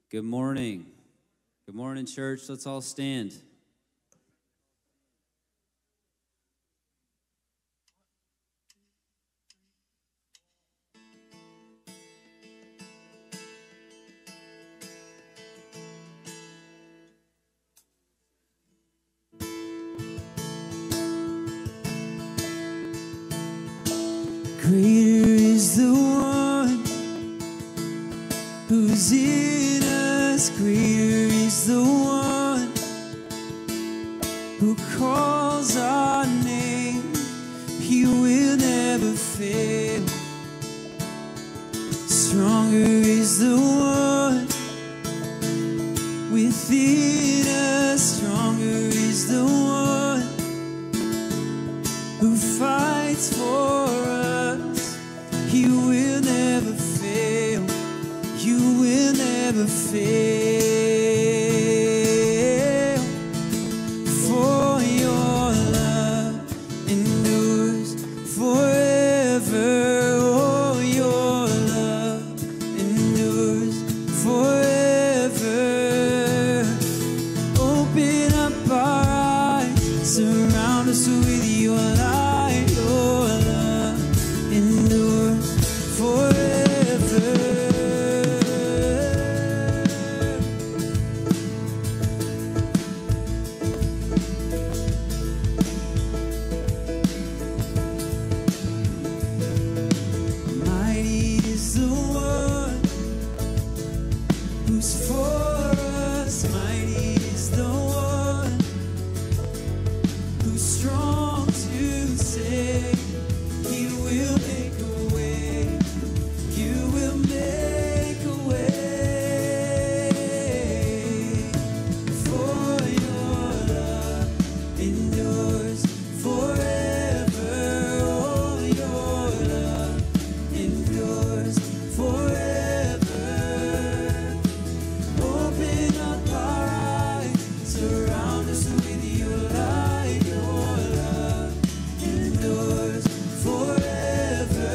Good morning. Good morning, church. Let's all stand. Greater is the one who's in us. Greater is the one who calls our name. He will never fail. Stronger is the one within us. Stronger is the one who fights for us. He will never fail. You will never fail. For your love endures forever. Oh, your love endures forever. Open up our eyes, surround us with your light. Your love endures forever. Mighty is the one who's for us. Mighty is the one who's strong to save. He will make a way. You will make a way. For your love endures forever. Oh, your love endures forever. Open up our eyes, surround us with your light. Your love endures forever.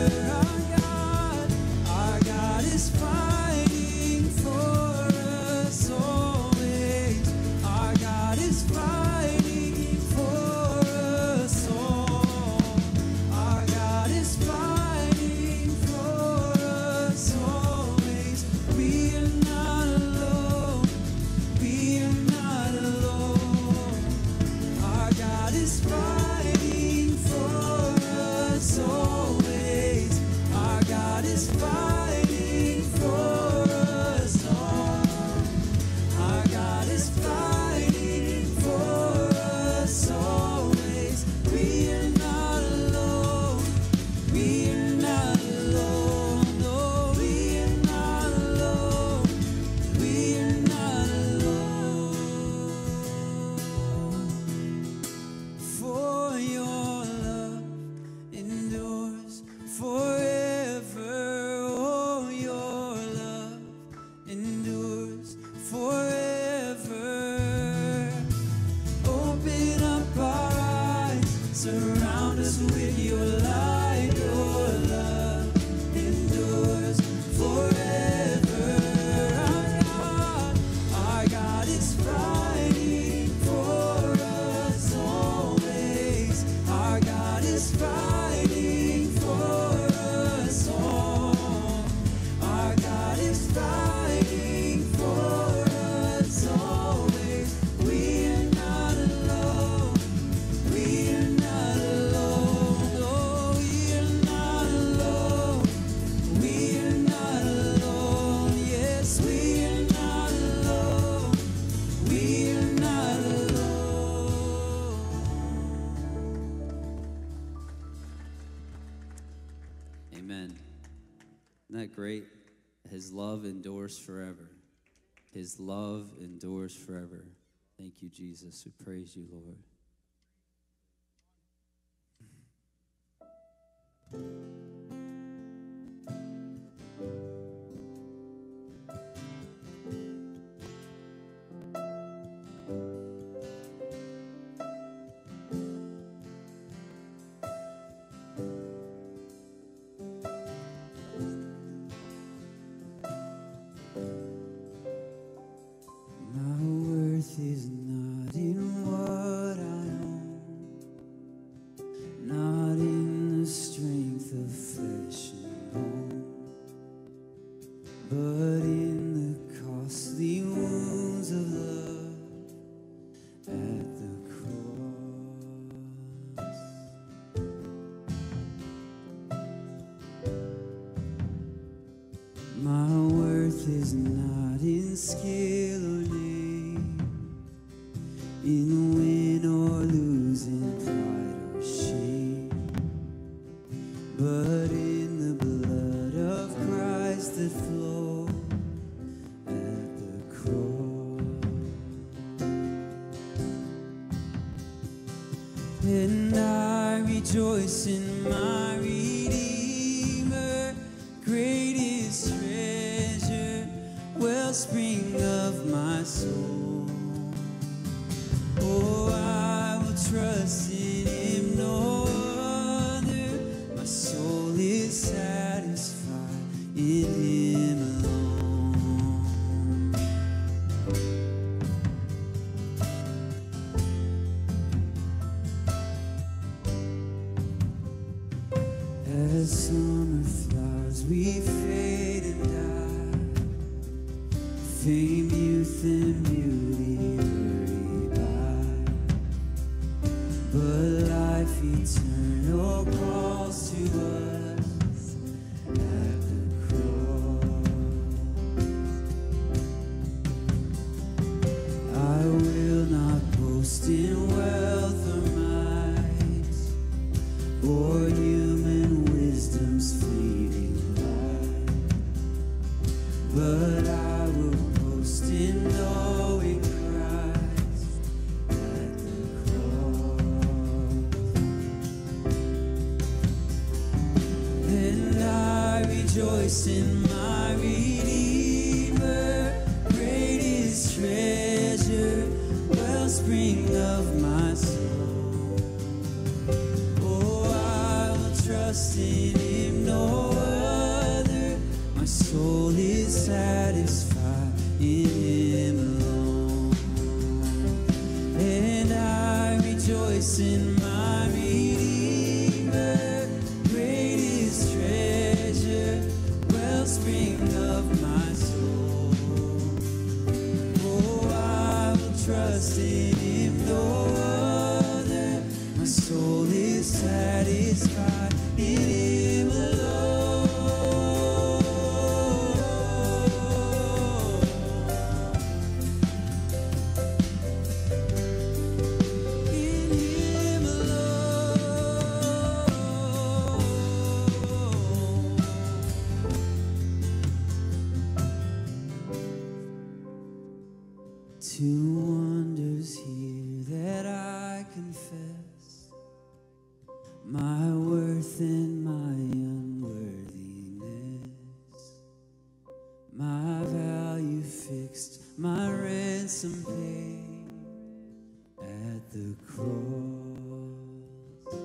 Our God is fighting for us always. Our God is fighting for us all. Our God is fighting for us always. We are not alone. We are not alone. Our God is fighting for us always. Our God is fighting for us all. Our God is fighting for us always. We are not alone. We are not alone. No, we are not alone. We are not alone. For your love endures forever. Oh, your love endures forever. Open up our eyes, surround us with your light. Your love endures forever. Our God is fighting for us always. Our God is fighting for us all. Our God is fighting for us always. We are not alone. We are not alone. Oh, we are not alone. We are not alone. Yes, we are not alone. We are not alone. Amen. Isn't that great? His love endures forever. His love endures forever. Thank you, Jesus. We praise you, Lord. but in the costly wounds of love at the cross. My worth is not in skill or name, in win or lose, in pride or shame, but in the blood of Christ that flowed at the cross. And I rejoice in my Redeemer, greatest treasure, wellspring of my soul. Oh, I will trust in him, no other. My soul is satisfied in him alone. As summer flowers we fade and die, fame, youth, and beauty hurry by, but life eternal calls to us at the cross. I will not boast in wealth or might, or human wisdom's fleeting light, but I will boast in knowing Christ at the cross. And I rejoice in my Redeemer, greatest treasure, wellspring of my soul. Oh, I will trust in him, no other. My soul is satisfied in him alone. And I rejoice in my Redeemer, greatest treasure, wellspring of my soul. Oh, I will trust in him, no other. My soul is satisfied in him alone. In him alone. Two wonders here that I confess, my worth and my unworthiness, my value fixed, my ransom paid at the cross.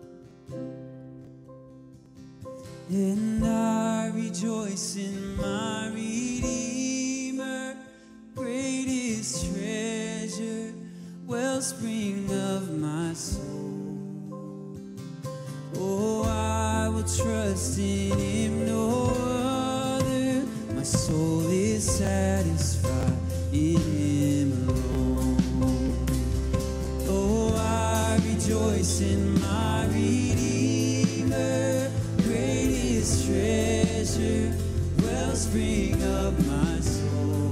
And I rejoice in my Redeemer, greatest treasure, wellspring of my soul. Oh, I will trust in him, no other. My soul is satisfied in him alone. Oh, I rejoice in my Redeemer, greatest treasure, wellspring of my soul.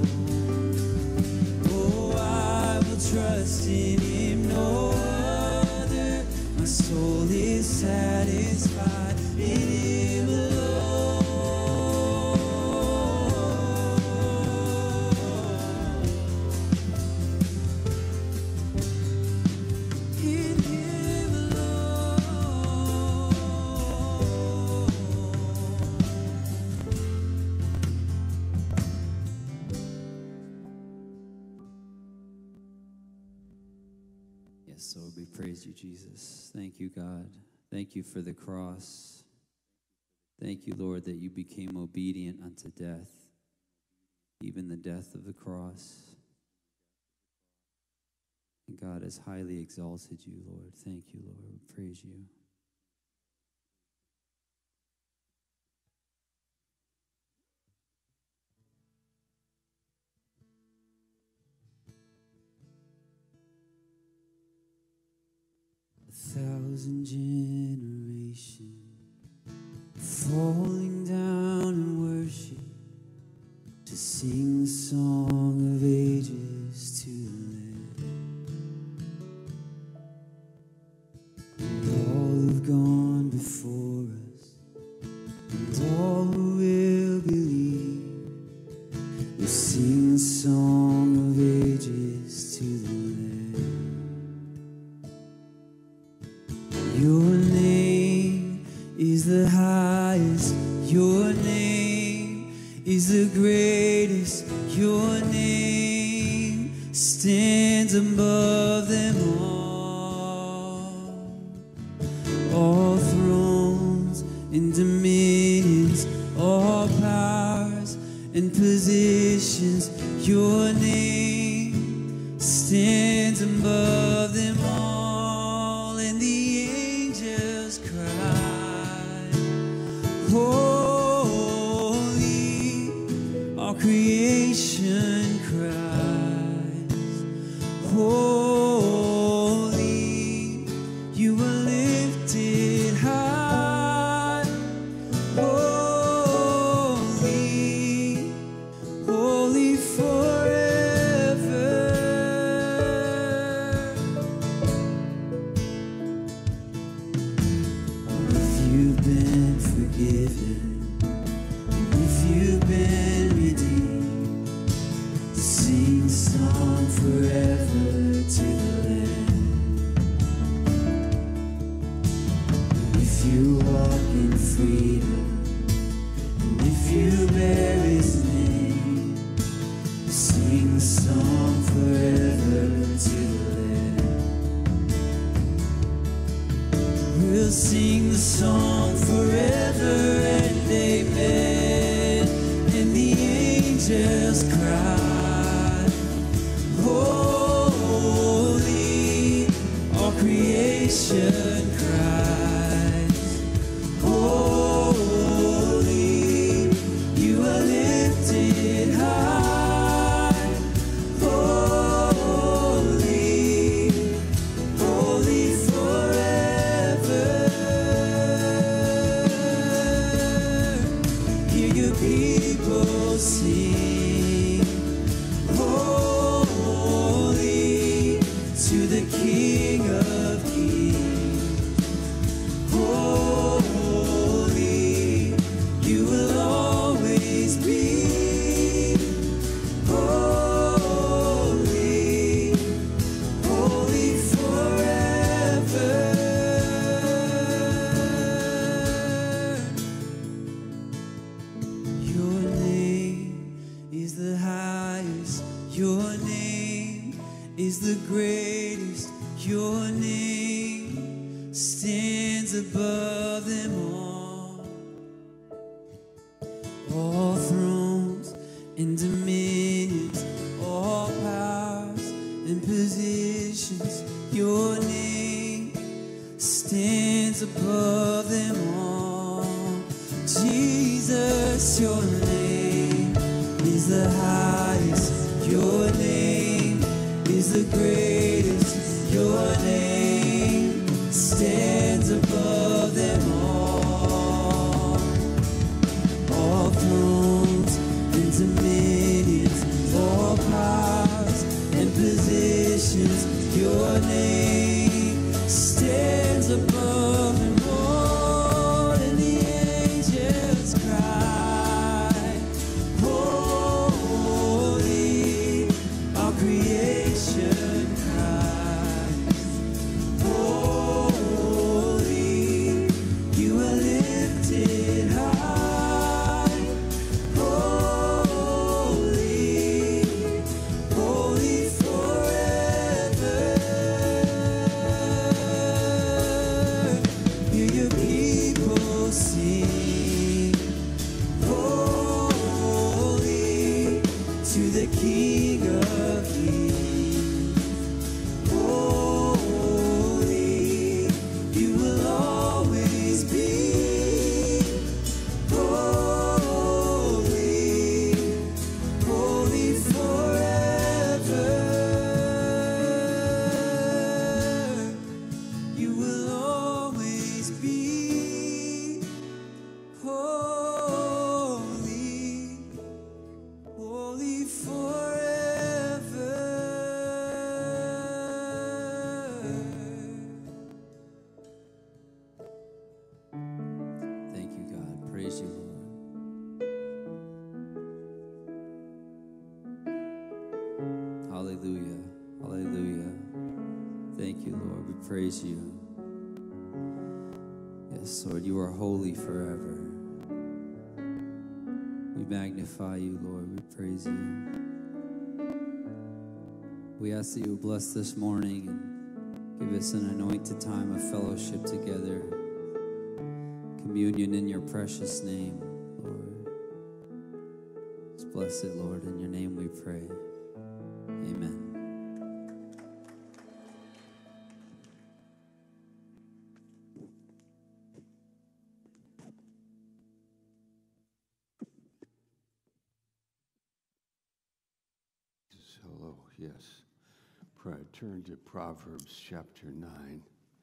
Oh, I will trust in him, no other. My soul is satisfied in him alone. In him alone. Yes, Lord, we praise you, Jesus. Thank you, God. Thank you for the cross. Thank you, Lord, that you became obedient unto death, even the death of the cross. And God has highly exalted you, Lord. Thank you, Lord. We praise you. 1,000 generations falling down in worship to sing the song of ages to the Lamb. And all who've gone before us, and all who will believe, will sing the song of ages to the Lamb. Your name is the highest, your name is the greatest, your name stands above them all thrones and dominions, all powers and positions, your name stands above them all, and the angels cry, holy, all creation cries, holy, you are lifted high, holy, holy forever. If you've been forgiven, if you've been redeemed, sing the song forever to the Lamb. If you walk in freedom, and if you bear His name, sing the song forever to the Lamb. We'll sing the song forever and amen, and the angels cry, holy, all creation cries, holy, you are lifted high, holy, holy forever. Hear your people sing, holy, to the King of Kings, holy, you will always be, holy, holy forever. Your name is the highest, your name is the greatest, your name stands above them all thrones and dominions, all powers and positions, your name stands above them all. Jesus, your name is the highest, your name is the greatest, your name stands above them all thrones and dominions, all powers and positions, your name stands above them all, and the angels cry, holy, all creation cries, holy, you are lifted high, holy, holy forever. Hear your people sing, holy, to the King of Kings, holy, you will always be, holy, holy forever. You will Hallelujah. Hallelujah. Thank you, Lord. We praise you. Yes, Lord, you are holy forever. We magnify you, Lord. We praise you. We ask that you will bless this morning and give us an anointed time of fellowship together. Communion in your precious name, Lord. Just bless it, Lord. In your name we pray. Amen. Hello, yes. Turn to Proverbs chapter 9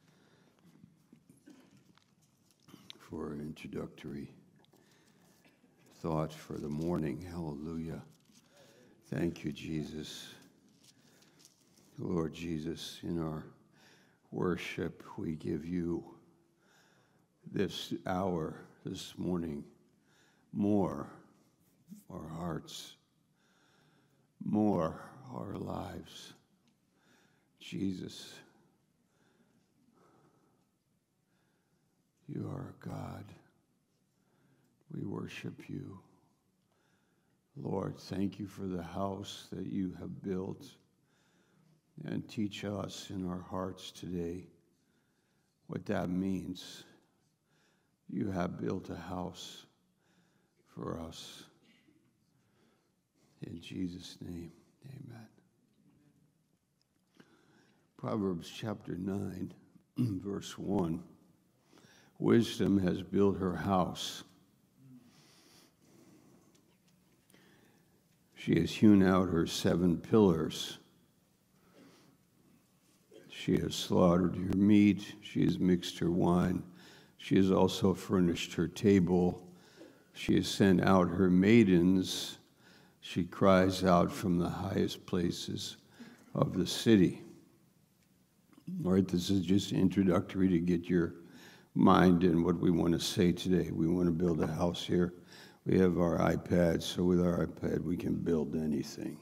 for an introductory thought for the morning. Hallelujah. Thank you, Jesus. Lord Jesus, in our worship, we give you this hour, this morning, more our hearts, more our lives. Jesus, you are God. We worship you. Lord, thank you for the house that you have built, and teach us in our hearts today what that means. You have built a house for us. In Jesus' name, amen. Proverbs chapter 9, verse 1. Wisdom has built her house. She has hewn out her 7 pillars. She has slaughtered her meat. She has mixed her wine. She has also furnished her table. She has sent out her maidens. She cries out from the highest places of the city. All right, this is just introductory to get your mind in what we want to say today. We want to build a house here. We have our iPad, so with our iPad we can build anything.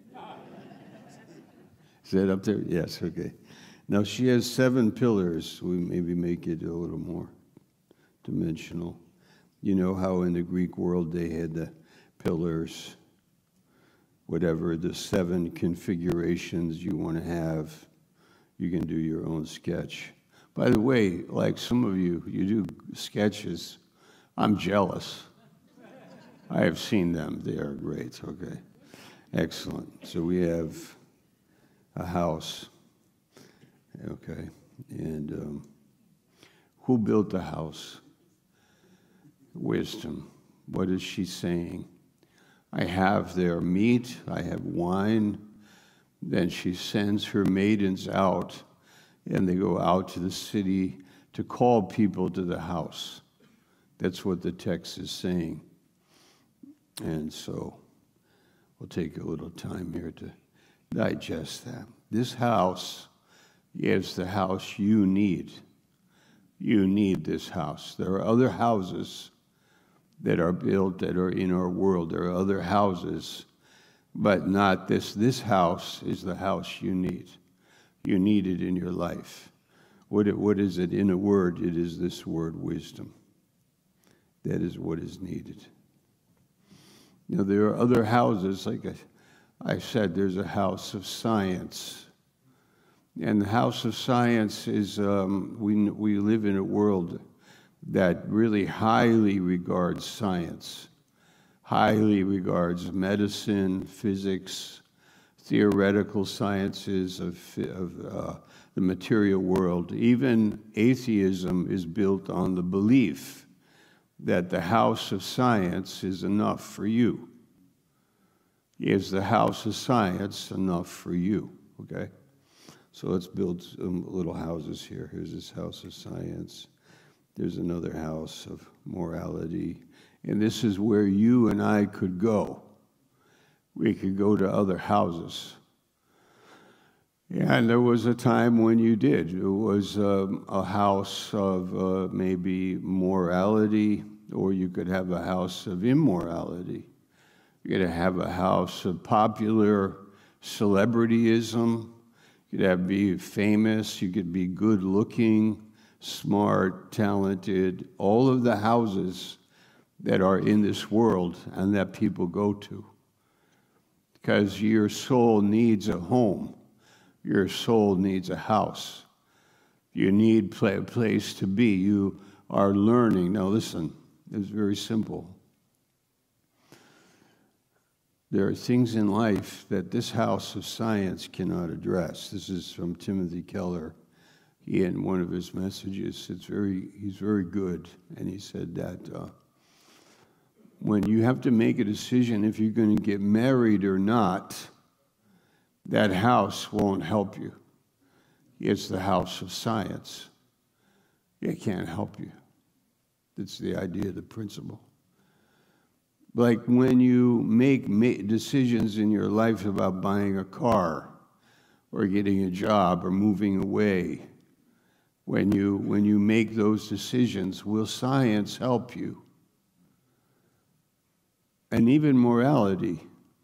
Is that up there? Yes, okay. Now she has 7 pillars. We maybe make it a little more dimensional. You know how in the Greek world they had the pillars, whatever the 7 configurations you want to have. You can do your own sketch. By the way, like some of you do sketches. I'm jealous. I have seen them. They are great. Okay. Excellent. So we have a house. Okay. And who built the house? Wisdom. What is she saying? I have their meat. I have wine. Then she sends her maidens out, and they go out to the city to call people to the house. That's what the text is saying. And so we'll take a little time here to digest that. This house is the house you need. You need this house. There are other houses that are built that are in our world. There are other houses, but not this. This house is the house you need. You need it in your life. What is it in a word? It is this word, wisdom. That is what is needed. You know, there are other houses, like I said, there's a house of science. And the house of science is, we live in a world that really highly regards science, highly regards medicine, physics, theoretical sciences of the material world. Even atheism is built on the belief that the house of science is enough for you. Is the house of science enough for you? Okay? So let's build some little houses here. Here's this house of science. There's another house of morality. And this is where you and I could go. We could go to other houses. And there was a time when you did. It was a house of maybe morality, or you could have a house of immorality. You could have a house of popular celebrityism. You could be famous. You could be good looking, smart, talented. All of the houses that are in this world and that people go to. Because your soul needs a home. Your soul needs a house. You need a place to be. You are learning. Now listen, it's very simple. There are things in life that this house of science cannot address. This is from Timothy Keller. He, in one of his messages, he's very good. And he said that when you have to make a decision if you're going to get married or not, that house won't help you. It's the house of science. It can't help you. That's the idea, the principle. Like when you make decisions in your life about buying a car or getting a job or moving away, when you make those decisions, will science help you? And even morality.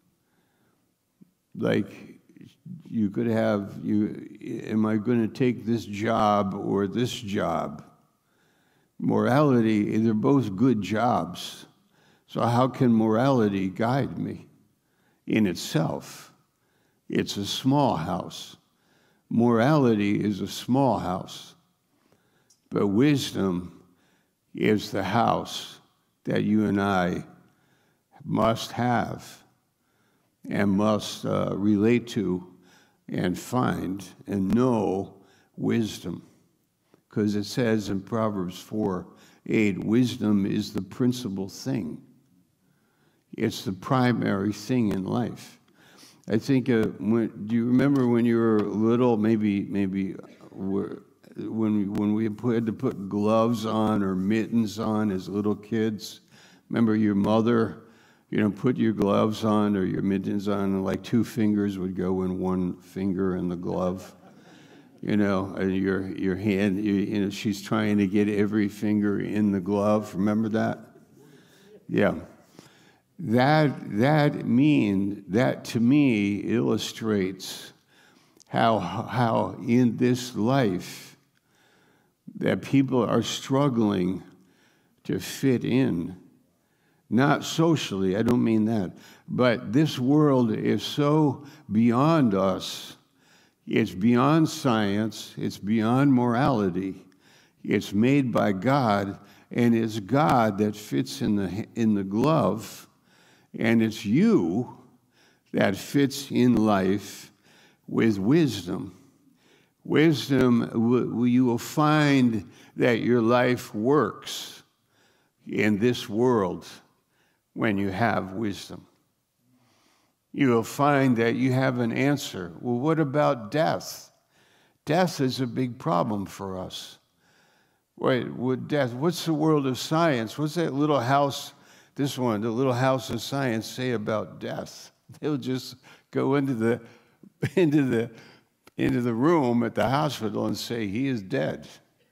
Like you could have, am I going to take this job or this job? Morality, they're both good jobs. So how can morality guide me? In itself, it's a small house. Morality is a small house. But wisdom is the house that you and I must have and must relate to and find and know wisdom. Because it says in Proverbs 4:8, wisdom is the principal thing. It's the primary thing in life. I think, do you remember when you were little, maybe when we had to put gloves on or mittens on as little kids? Remember your mother, put your gloves on or your mittens on, and like two fingers would go in one finger in the glove. And your hand, she's trying to get every finger in the glove. Remember that? Yeah. That to me illustrates how in this life that people are struggling to fit in. Not socially, I don't mean that, but this world is so beyond us. It's beyond science, it's beyond morality. It's made by God, and it's God that fits in the glove. And it's you that fits in life with wisdom. Wisdom, you will find that your life works in this world when you have wisdom. You will find that you have an answer. Well, what about death? Death is a big problem for us. Wait, with death, what's the world of science? What's that little house? This one, the little house of science, say about death. They'll just go into the room at the hospital and say he is dead.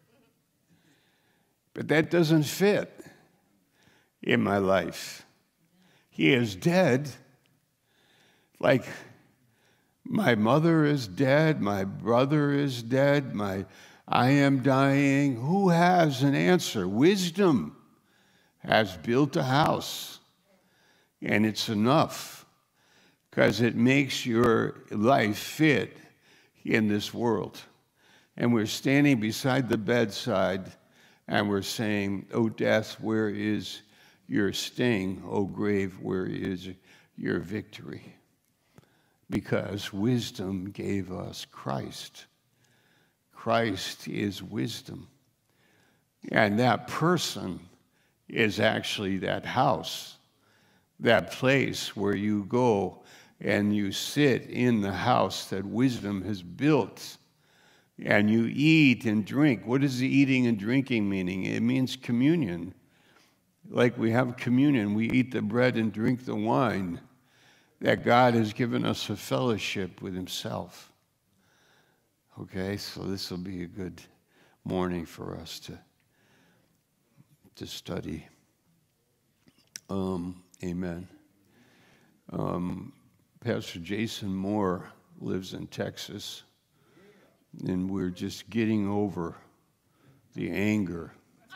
But that doesn't fit in my life. He is dead. Like my mother is dead, my brother is dead, I am dying. Who has an answer? Wisdom has built a house, and it's enough because it makes your life fit in this world. And we're standing beside the bedside, and we're saying, "O death, where is your sting? O grave, where is your victory?" Because wisdom gave us Christ. Christ is wisdom. And that person is actually that house, that place where you go and you sit in the house that wisdom has built, and you eat and drink. What is the eating and drinking meaning? It means communion. Like we have communion, we eat the bread and drink the wine, that God has given us a fellowship with himself. Okay, so this will be a good morning for us to study. Amen. Pastor Jason Moore lives in Texas, and we're just getting over the anger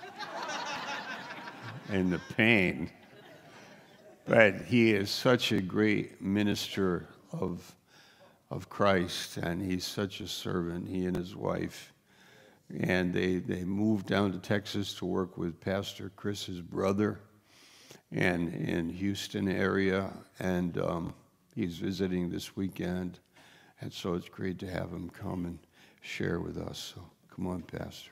and the pain. But he is such a great minister of Christ, and he's such a servant, he and his wife. And they moved down to Texas to work with Pastor Chris's brother and in Houston area, and he's visiting this weekend. And so it's great to have him come and share with us. So come on, Pastor.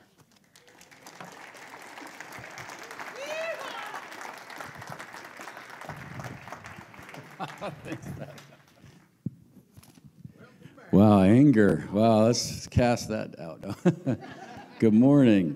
Wow, anger. Wow, let's cast that out. Good morning.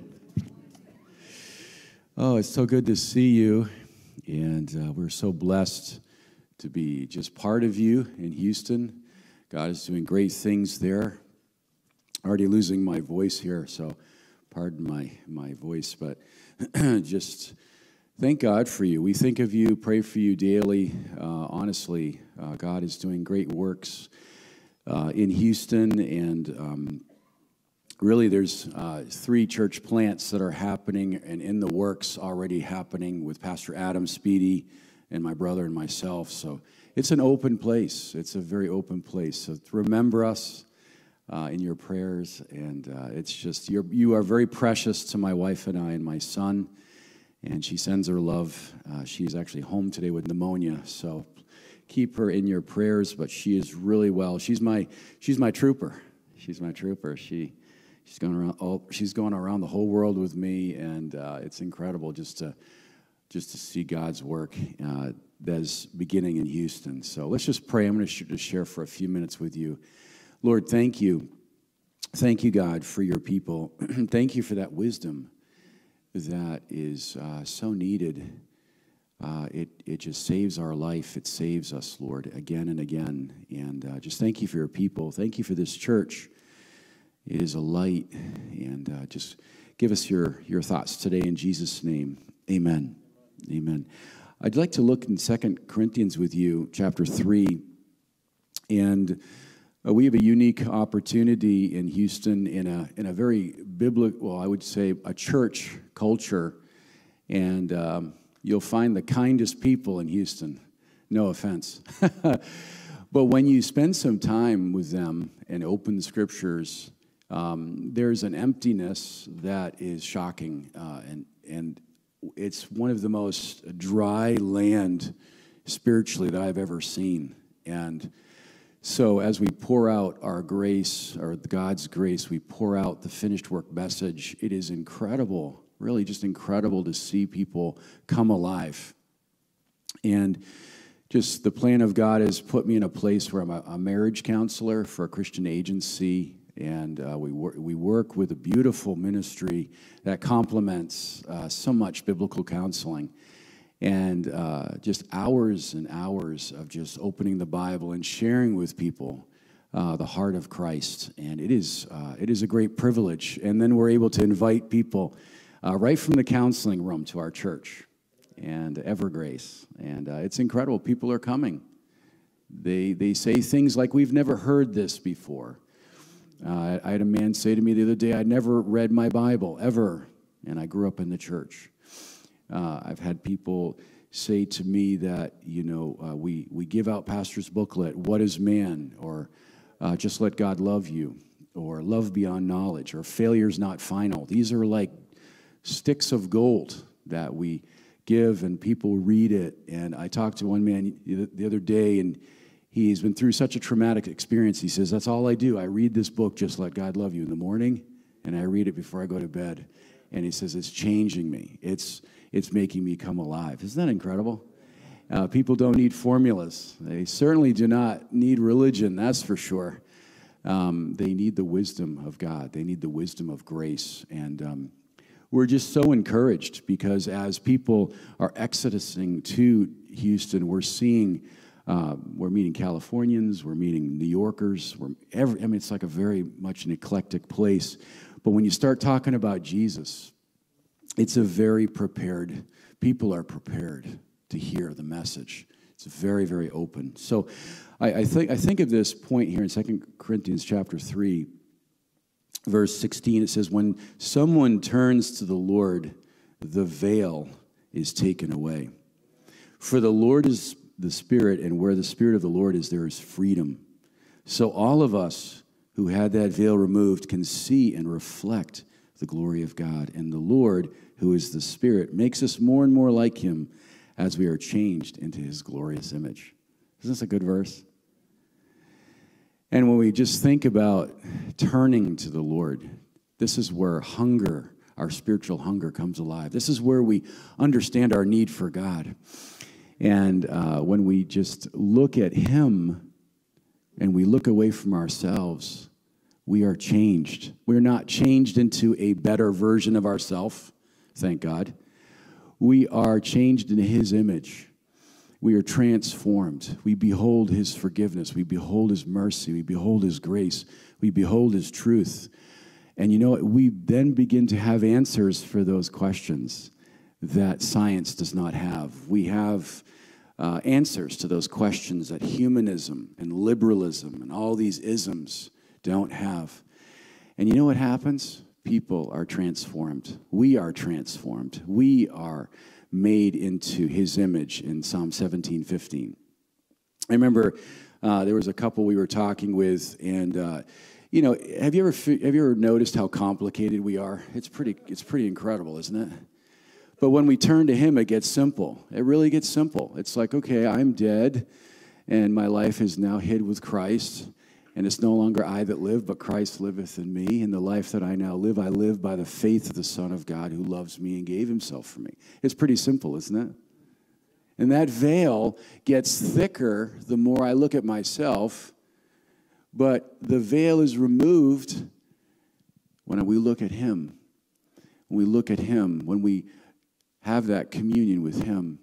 Oh, it's so good to see you, and we're so blessed to be just part of you in Houston. God is doing great things there. Already losing my voice here, so pardon my voice, but just thank God for you. We think of you, pray for you daily. Honestly, God is doing great works in Houston, and really there's 3 church plants that are happening and in the works already happening with Pastor Adam Speedy and my brother and myself. So it's an open place. It's a very open place. So remember us in your prayers, and it's just you are very precious to my wife and I and my son, and she sends her love. She's actually home today with pneumonia, so keep her in your prayers, but she is really well. She's my trooper. She's my trooper. She's going around the whole world with me, and it's incredible just to see God's work that's beginning in Houston. So let's just pray. I'm going to just share for a few minutes with you. Lord, thank you. Thank you, God, for your people. Thank you for that wisdom that is so needed. It just saves our life. It saves us, Lord, again and again. And just thank you for your people. Thank you for this church. It is a light. And just give us your thoughts today in Jesus' name. Amen. Amen. I'd like to look in 2 Corinthians with you, chapter 3. And we have a unique opportunity in Houston in a very biblical, well, I would say a church culture. And you'll find the kindest people in Houston. No offense. But when you spend some time with them and open the scriptures, there's an emptiness that is shocking. And it's one of the most dry land spiritually that I've ever seen. And so as we pour out our grace, or God's grace, we pour out the finished work message. It is incredible. Really just incredible to see people come alive. And just the plan of God has put me in a place where I'm a marriage counselor for a Christian agency, and we work with a beautiful ministry that complements so much biblical counseling. And just hours and hours of just opening the Bible and sharing with people the heart of Christ. And it is a great privilege. And then we're able to invite people right from the counseling room to our church and Evergrace. And it's incredible. People are coming. They say things like, we've never heard this before. I had a man say to me the other day, I'd never read my Bible, ever. And I grew up in the church. I've had people say to me that, we give out pastor's booklet, What is Man? Or Just Let God Love You, or Love Beyond Knowledge, or Failure's Not Final. These are like sticks of gold that we give, and people read it. And I talked to one man the other day, and he's been through such a traumatic experience. He says, that's all I do. I read this book, Just Let God Love You, in the morning, and I read it before I go to bed. And he says, it's changing me. It's making me come alive. Isn't that incredible? People don't need formulas. They certainly do not need religion, that's for sure. They need the wisdom of God. They need the wisdom of grace. And we're just so encouraged because as people are exodusing to Houston, we're seeing, we're meeting Californians, we're meeting New Yorkers. It's like a very much an eclectic place. But when you start talking about Jesus, it's a very prepared, people are prepared to hear the message. It's very, very open. So I think of this point here in 2 Corinthians chapter 3, verse 16. It says, when someone turns to the Lord, the veil is taken away. For the Lord is the Spirit, and where the Spirit of the Lord is, there is freedom. So all of us who had that veil removed can see and reflect the glory of God. And the Lord, who is the Spirit, makes us more and more like him as we are changed into his glorious image. Isn't this a good verse? And when we just think about turning to the Lord, this is where hunger, our spiritual hunger, comes alive. This is where we understand our need for God. And when we just look at him and we look away from ourselves, we are changed. We're not changed into a better version of ourselves, thank God. We are changed in his image. We are transformed. We behold his forgiveness. We behold his mercy. We behold his grace. We behold his truth. And you know what? We then begin to have answers for those questions that science does not have. We have answers to those questions that humanism and liberalism and all these isms don't have. And you know what happens? People are transformed. We are transformed. We are made into his image in Psalm 17:15. I remember there was a couple we were talking with, and you know, have you ever noticed how complicated we are? It's pretty incredible, isn't it? But when we turn to him, it gets simple. It really gets simple. It's like, okay, I'm dead, and my life is now hid with Christ, and it's no longer I that live, but Christ liveth in me. And the life that I now live, I live by the faith of the Son of God who loves me and gave himself for me. It's pretty simple, isn't it? And that veil gets thicker the more I look at myself, but the veil is removed when we look at him. When we look at him, when we have that communion with him.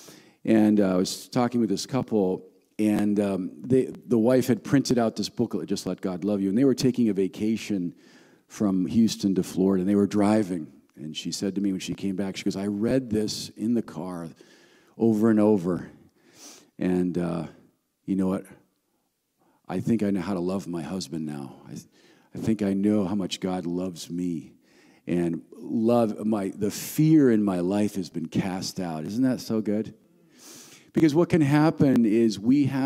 And I was talking with this couple, and the wife had printed out this booklet, Just Let God Love You, and they were taking a vacation from Houston to Florida, and they were driving. And she said to me when she came back, she goes, I read this in the car over and over, and you know what? I think I know how to love my husband now. I think I know how much God loves me. And the fear in my life has been cast out. Isn't that so good? Because what can happen is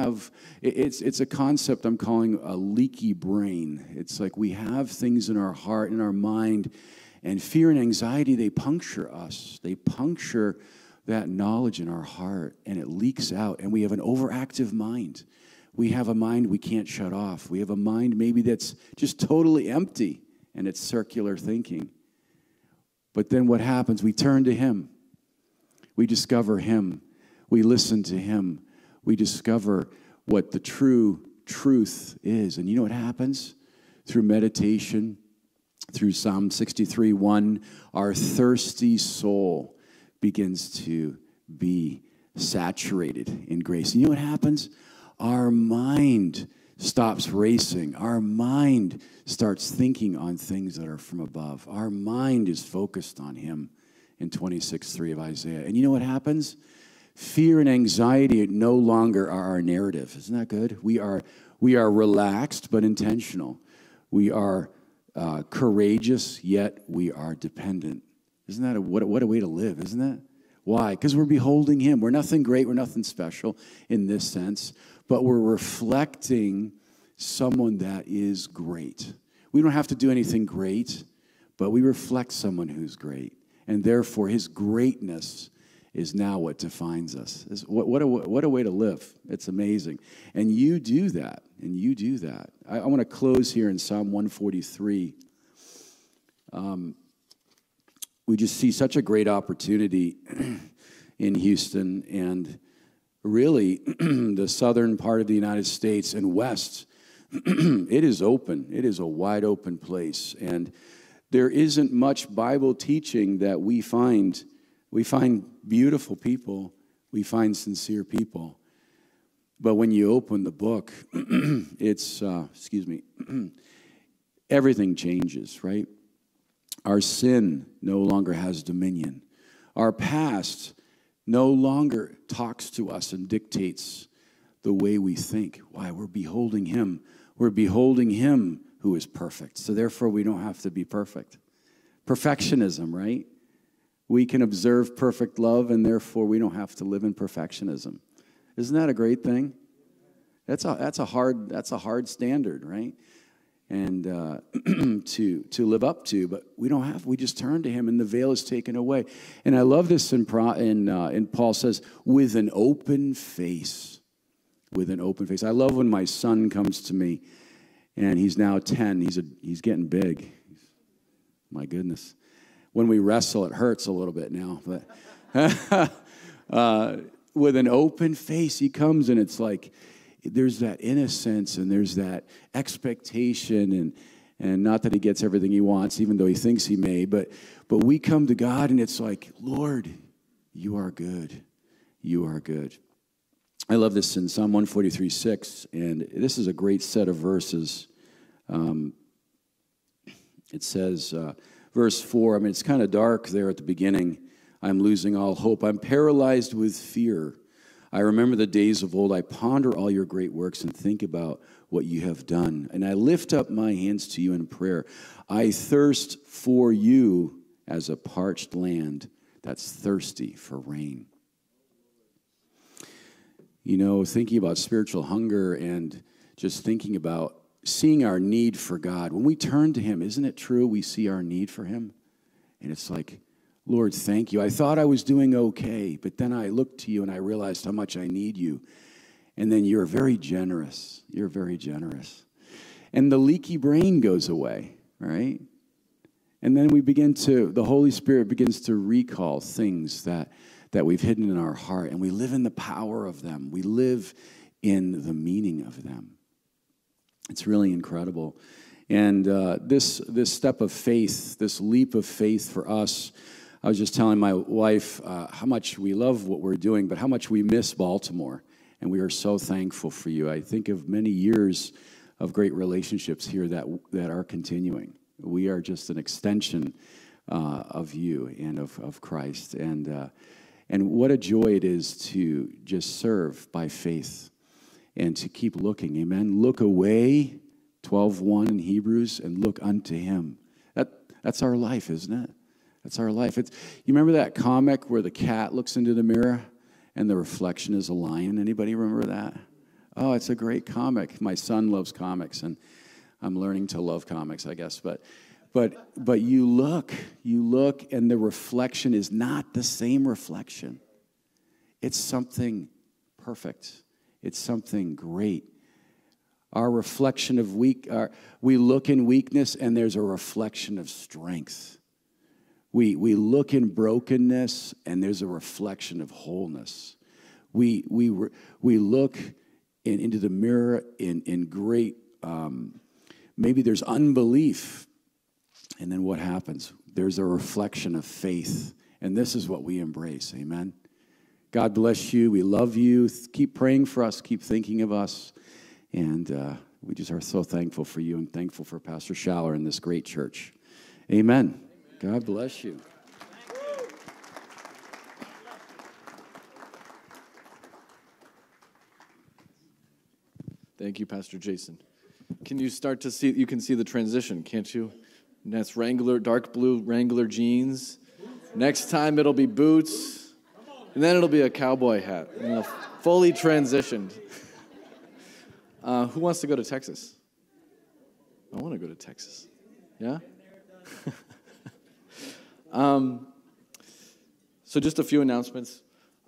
it's a concept I'm calling a leaky brain. It's like we have things in our heart, in our mind, and fear and anxiety, they puncture us. They puncture that knowledge in our heart, and it leaks out, and we have an overactive mind. We have a mind we can't shut off. We have a mind maybe that's just totally empty, and it's circular thinking. But then what happens? We turn to him. We discover him. We listen to him. We discover what the true truth is. And you know what happens? Through meditation, through Psalm 63:1, our thirsty soul begins to be saturated in grace. And you know what happens? Our mind stops racing. Our mind starts thinking on things that are from above. Our mind is focused on him in 26:3 of Isaiah. And you know what happens? Fear and anxiety no longer are our narrative. Isn't that good? We are relaxed but intentional. We are courageous, yet we are dependent. Isn't that what a way to live, isn't it? Why? Because we're beholding him. We're nothing great. We're nothing special in this sense. But we're reflecting someone that is great. We don't have to do anything great, but we reflect someone who's great. And therefore, his greatness is now what defines us. What a way to live. It's amazing. And you do that. And you do that. I want to close here in Psalm 143. We just see such a great opportunity in Houston and really the southern part of the United States and west. It is open. It is a wide open place. And there isn't much Bible teaching that we find. We find beautiful people. We find sincere people. But when you open the book, it's, everything changes, right? Our sin no longer has dominion. Our past no longer talks to us and dictates the way we think. Why? We're beholding him. We're beholding him who is perfect. So therefore, we don't have to be perfect. Perfectionism, right? We can observe perfect love, and therefore we don't have to live in perfectionism. Isn't that a great thing? That's a hard standard, right? And to live up to, but we don't have. We just turn to him, and the veil is taken away. And I love this in Paul says, with an open face. With an open face. I love when my son comes to me, and he's now 10. He's getting big. My goodness. When we wrestle, it hurts a little bit now. But with an open face, he comes, and it's like there's that innocence, and there's that expectation, and not that he gets everything he wants, even though he thinks he may. But we come to God, and it's like, Lord, you are good. You are good. I love this in Psalm 143:6, and this is a great set of verses. It says, verse 4, I mean, it's kind of dark there at the beginning. I'm losing all hope. I'm paralyzed with fear. I remember the days of old. I ponder all your great works and think about what you have done. And I lift up my hands to you in prayer. I thirst for you as a parched land that's thirsty for rain. You know, thinking about spiritual hunger and just thinking about seeing our need for God. When we turn to him, isn't it true we see our need for him? And it's like, Lord, thank you. I thought I was doing okay, but then I looked to you and I realized how much I need you. And then you're very generous. You're very generous. And the leaky brain goes away, right? And then the Holy Spirit begins to recall things that we've hidden in our heart, and we live in the power of them. We live in the meaning of them. It's really incredible. And this step of faith, this leap of faith for us, I was just telling my wife how much we love what we're doing, but how much we miss Baltimore. And we are so thankful for you. I think of many years of great relationships here that are continuing. We are just an extension of you and of Christ. And what a joy it is to just serve by faith and to keep looking. Amen. Look away, 12:1 in Hebrews, and look unto him. That's our life, isn't it? That's our life. You remember that comic where the cat looks into the mirror and the reflection is a lion? Anybody remember that? Oh, it's a great comic. My son loves comics, and I'm learning to love comics, I guess. But you look, and the reflection is not the same reflection. It's something perfect. It's something great. Our reflection of we look in weakness, and there's a reflection of strength. We look in brokenness, and there's a reflection of wholeness. We look into the mirror in great, maybe there's unbelief. And then what happens? There's a reflection of faith. And this is what we embrace. Amen. God bless you. We love you. Keep praying for us. Keep thinking of us. And we just are so thankful for you and thankful for Pastor Schaller and this great church. Amen. God bless you. Thank you, Pastor Jason. Can you start to see, you can see the transition, can't you? And that's Wrangler, dark blue Wrangler jeans. Next time it'll be boots. And then it'll be a cowboy hat. And fully transitioned. Who wants to go to Texas? I want to go to Texas. Yeah? So just a few announcements.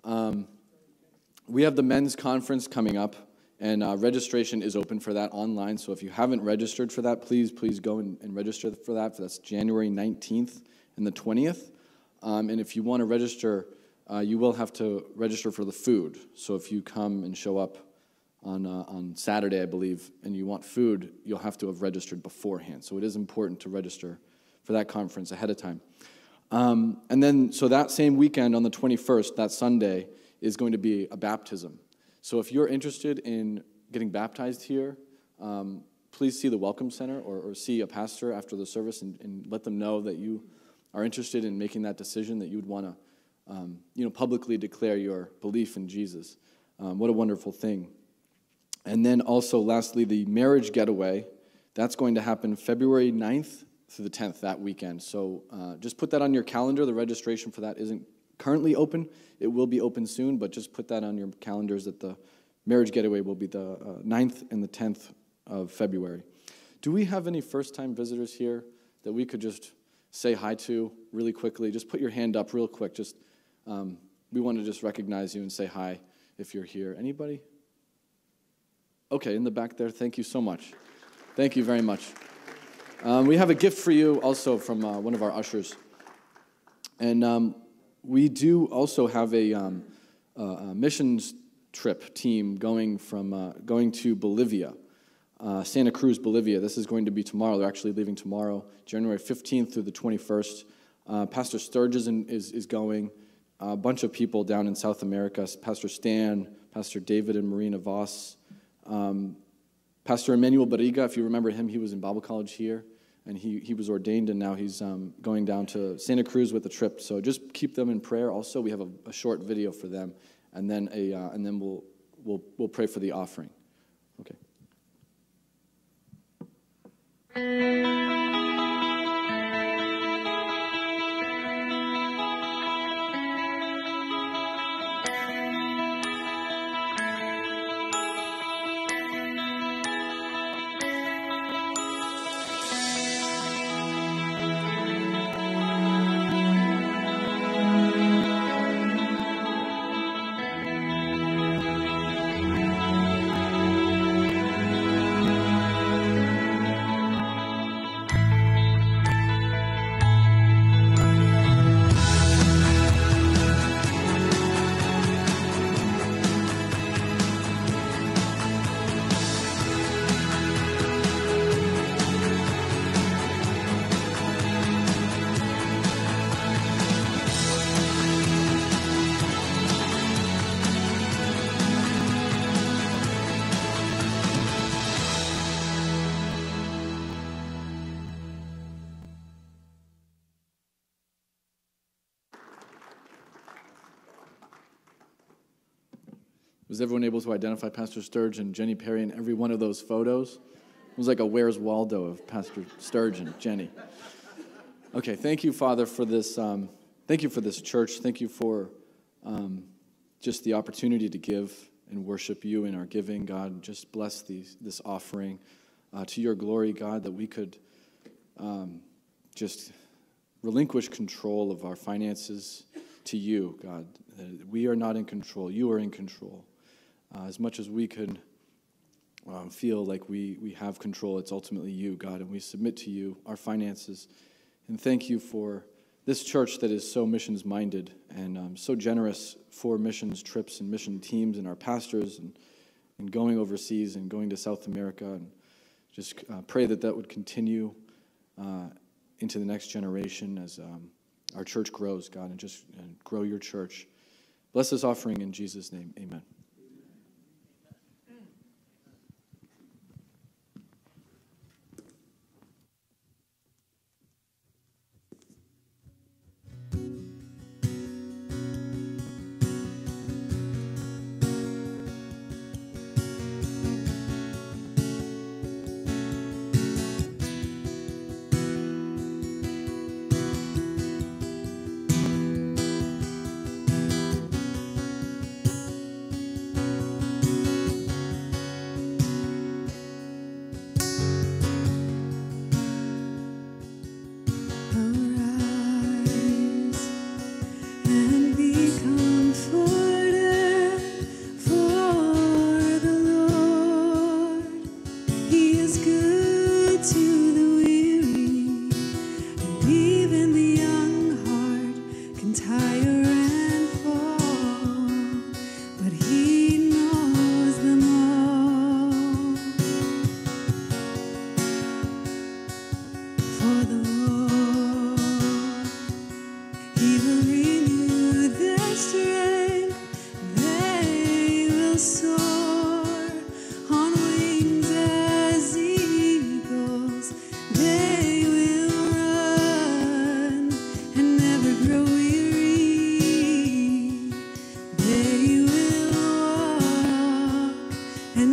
We have the men's conference coming up, and registration is open for that online. So if you haven't registered for that, please go and register for that. That's January 19th and the 20th. And if you want to register, you will have to register for the food. So if you come and show up on Saturday, I believe, and you want food, you'll have to have registered beforehand. So it is important to register for that conference ahead of time. And then, so that same weekend on the 21st, that Sunday, is going to be a baptism. So if you're interested in getting baptized here, please see the Welcome Center or see a pastor after the service and let them know that you are interested in making that decision, that you would want publicly declare your belief in Jesus. What a wonderful thing. And then also, lastly, the marriage getaway. That's going to happen February 9th through the 10th that weekend. So just put that on your calendar. The registration for that isn't currently open. It will be open soon, but just put that on your calendars that the marriage getaway will be the 9th and the 10th of February. Do we have any first-time visitors here that we could just say hi to really quickly? Just put your hand up real quick. Just we want to just recognize you and say hi if you're here. Anybody? Okay, in the back there. Thank you so much. Thank you very much. We have a gift for you also from one of our ushers. And we do also have a missions trip team going to Bolivia, Santa Cruz, Bolivia. This is going to be tomorrow. They're actually leaving tomorrow, January 15th through the 21st. Pastor Sturgeon is going. A bunch of people down in South America, Pastor Stan, Pastor David and Marina Voss, Pastor Emmanuel Barriga, if you remember him, he was in Bible college here, and he was ordained, and now he's going down to Santa Cruz with a trip. So just keep them in prayer. Also, we have a short video for them, and then we'll pray for the offering. Okay. Was everyone able to identify Pastor Sturge and Jenny Perry in every one of those photos? It was like a Where's Waldo of Pastor Sturge and Jenny. Okay, thank you, Father, for this. Thank you for this church. Thank you for just the opportunity to give and worship you in our giving, God. Just bless this offering to your glory, God, that we could just relinquish control of our finances to you, God. We are not in control. You are in control. As much as we could feel like we have control, it's ultimately you, God, and we submit to you our finances. And thank you for this church that is so missions-minded and so generous for missions trips and mission teams and our pastors and going overseas and going to South America. And just pray that would continue into the next generation as our church grows, God, and grow your church. Bless this offering in Jesus' name. Amen.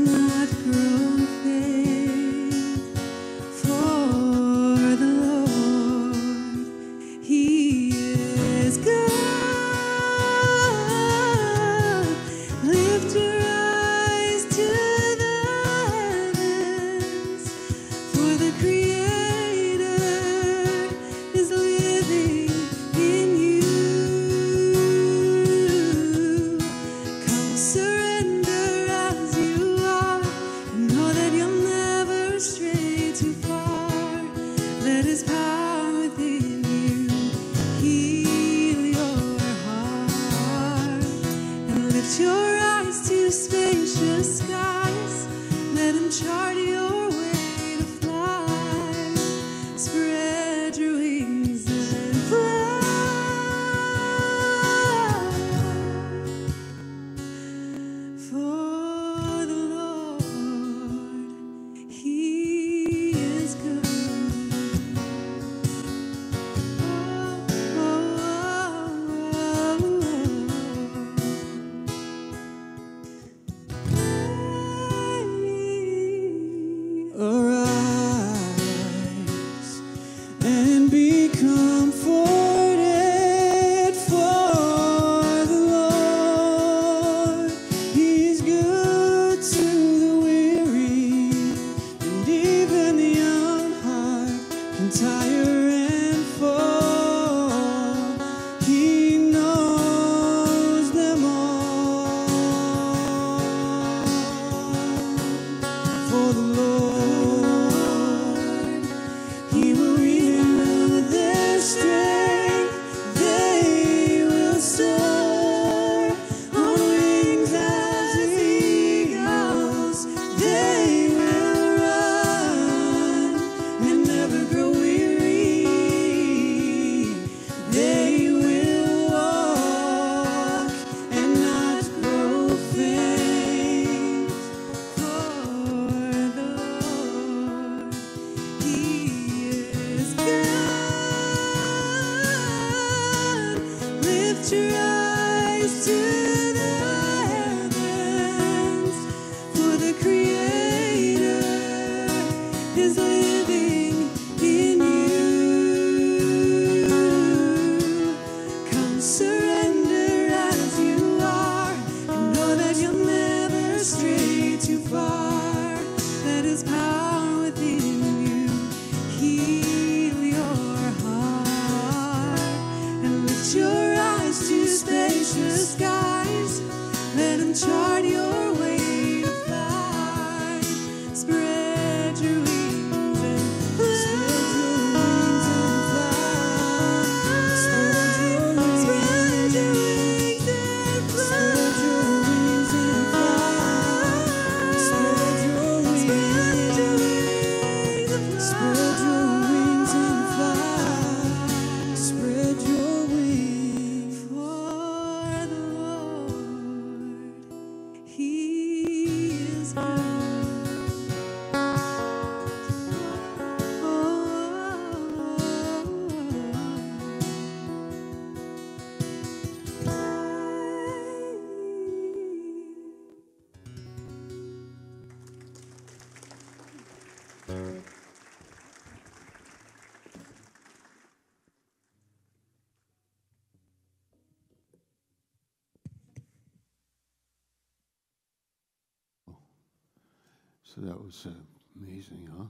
So that was amazing, huh?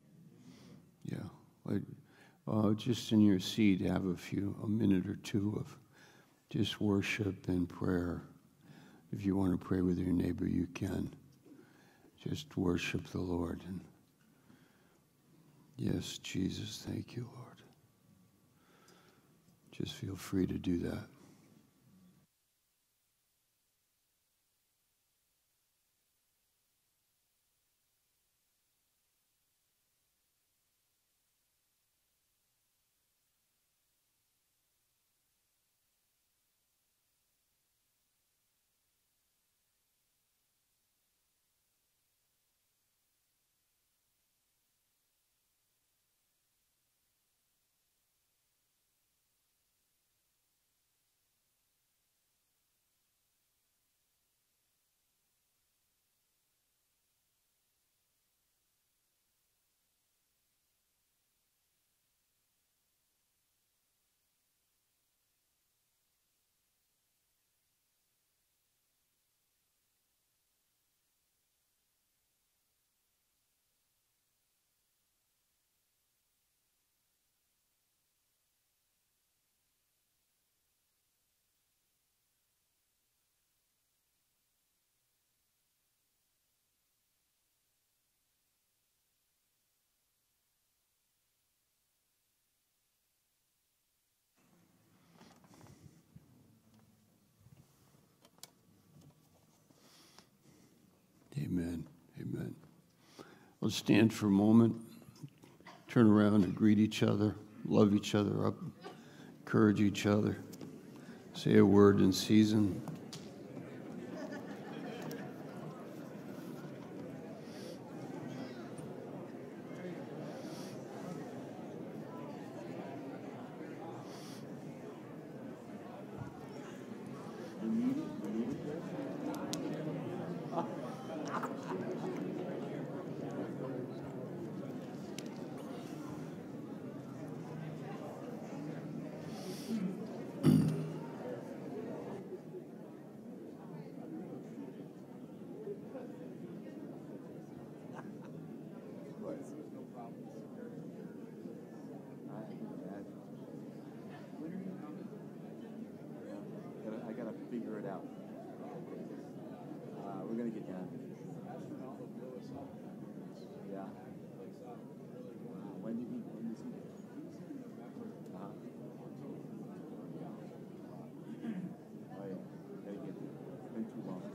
Yeah. Just in your seat, have a minute or two of just worship and prayer. If you want to pray with your neighbor, you can. Just worship the Lord. And yes, Jesus, thank you, Lord. Just feel free to do that. Amen. Let's stand for a moment, turn around and greet each other, love each other up, encourage each other, say a word in season. I gotta figure it out. We're gonna get done. Yeah. When is he? Oh yeah. Gotta get it. It's been too long.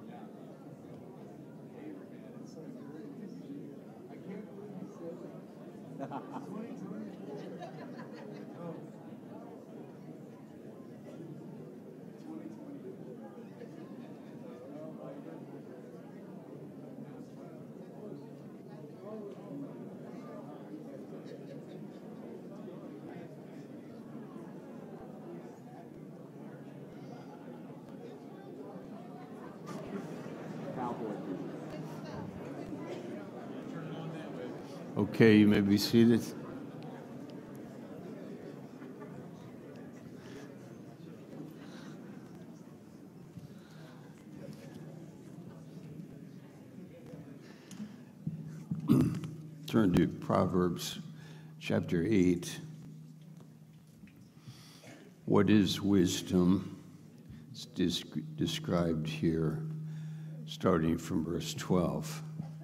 Okay, you may be seated. Turn to Proverbs chapter 8. What is wisdom? It's described here, starting from verse 12.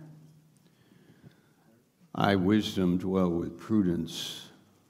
I, wisdom, dwell with prudence,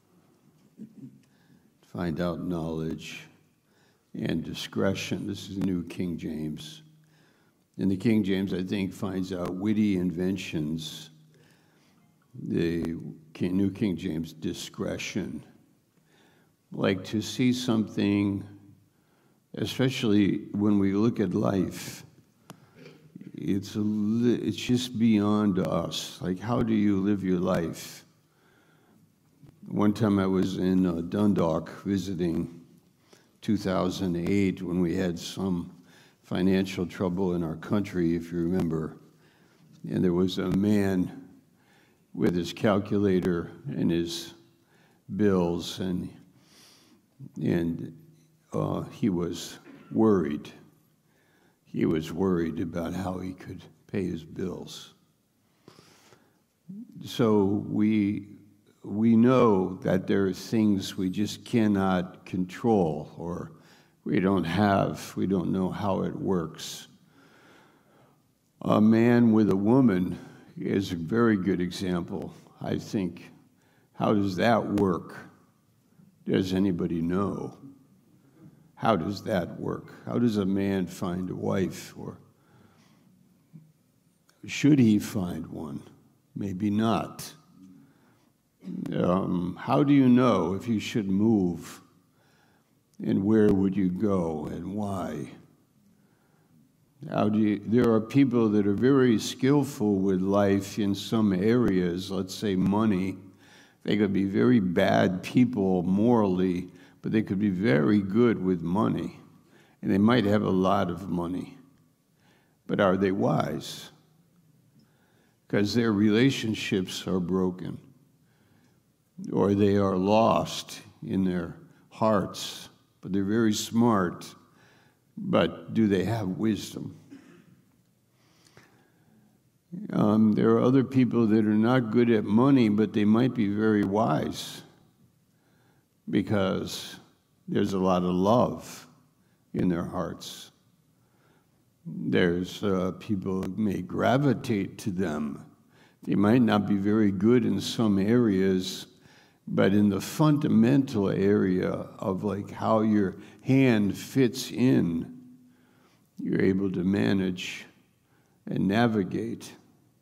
find out knowledge and discretion. This is the New King James. And the King James, I think, finds out witty inventions. The New King James, discretion. Like to see something, especially when we look at life, it's just beyond us. Like, how do you live your life? One time I was in Dundalk visiting 2008 when we had some financial trouble in our country, if you remember. And there was a man with his calculator and his bills, and he was worried. He was worried about how he could pay his bills. So we know that there are things we just cannot control, or we don't know how it works. A man with a woman is a very good example, I think. How does that work? Does anybody know? How does that work? How does a man find a wife? Or should he find one? Maybe not. How do you know if you should move? And where would you go and why? There are people that are very skillful with life in some areas, let's say money. They could be very bad people morally, but they could be very good with money. And they might have a lot of money. But are they wise? Because their relationships are broken. Or they are lost in their hearts. But they're very smart. But do they have wisdom? There are other people that are not good at money, but they might be very wise because there's a lot of love in their hearts. There's people who may gravitate to them. They might not be very good in some areas, but in the fundamental area of like how your hand fits in, you're able to manage and navigate.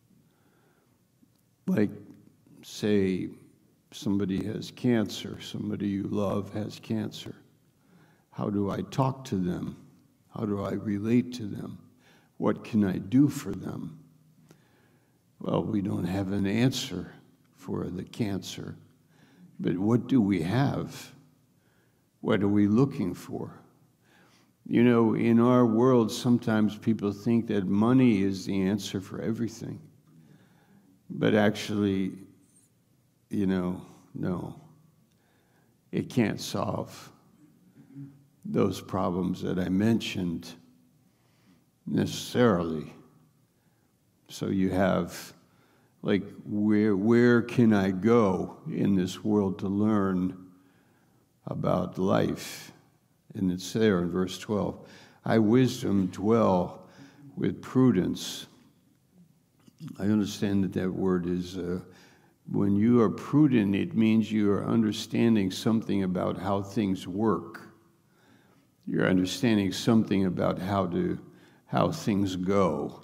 Like, say, somebody has cancer, somebody you love has cancer. How do I talk to them? How do I relate to them? What can I do for them? Well, we don't have an answer for the cancer, but what do we have? What are we looking for? You know, in our world, sometimes people think that money is the answer for everything. But actually, you know, no. It can't solve those problems that I mentioned necessarily. So you have, like, where can I go in this world to learn about life? And it's there in verse 12. I, wisdom, dwell with prudence. I understand that word is, when you are prudent, it means you are understanding something about how things work. You're understanding something about how things go.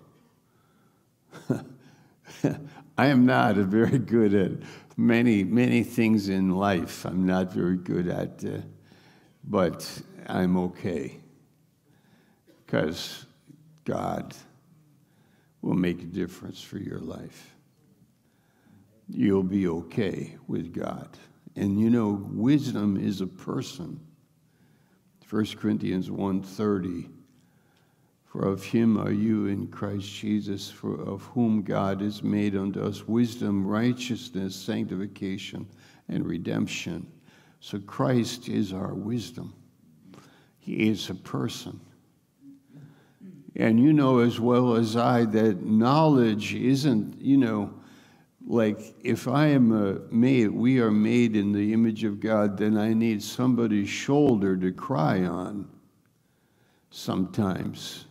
I am not very good at many things in life. I'm not very good at, but I'm okay, because God will make a difference for your life. You'll be okay with God. And you know, wisdom is a person. 1 Corinthians 1:30, for of him are you in Christ Jesus, for of whom God has made unto us wisdom, righteousness, sanctification, and redemption. So Christ is our wisdom. He is a person. And you know as well as I that knowledge isn't, you know, like if I am we are made in the image of God, then I need somebody's shoulder to cry on sometimes.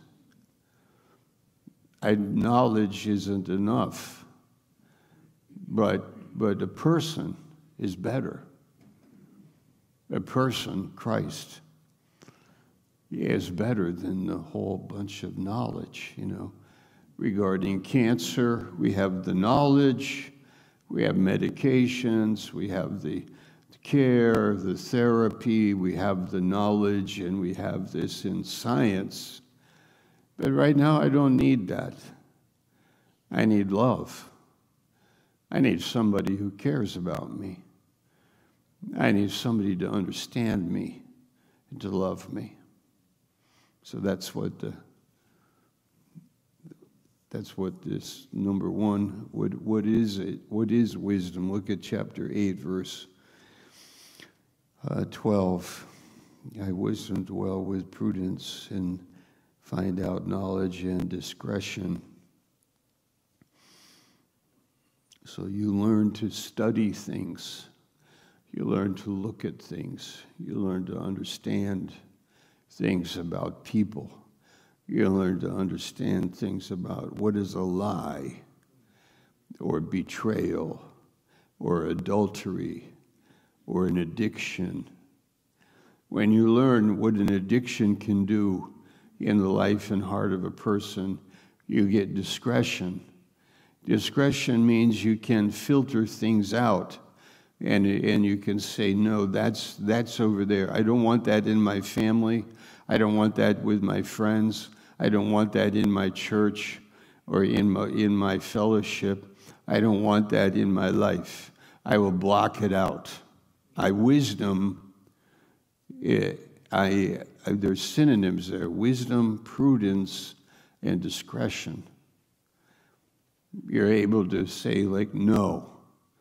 Knowledge isn't enough, but a person is better. A person, Christ, is better than the whole bunch of knowledge, you know. Regarding cancer, we have the knowledge, we have medications, we have the care, the therapy, we have the knowledge, and we have this in science. But right now, I don't need that. I need love. I need somebody who cares about me. I need somebody to understand me and to love me. So that's what this number one, what is it? What is wisdom? Look at chapter 8, verse 12. I, wisdom, dwell with prudence and find out knowledge and discretion. So you learn to study things. You learn to look at things. You learn to understand things about people. You learn to understand things about what is a lie, or betrayal, or adultery, or an addiction. When you learn what an addiction can do in the life and heart of a person, you get discretion. Discretion means you can filter things out, and you can say, no, that's over there. I don't want that in my family. I don't want that with my friends. I don't want that in my church or in my fellowship. I don't want that in my life. I will block it out. Wisdom, there's synonyms there: wisdom, prudence, and discretion. You're able to say, like, no,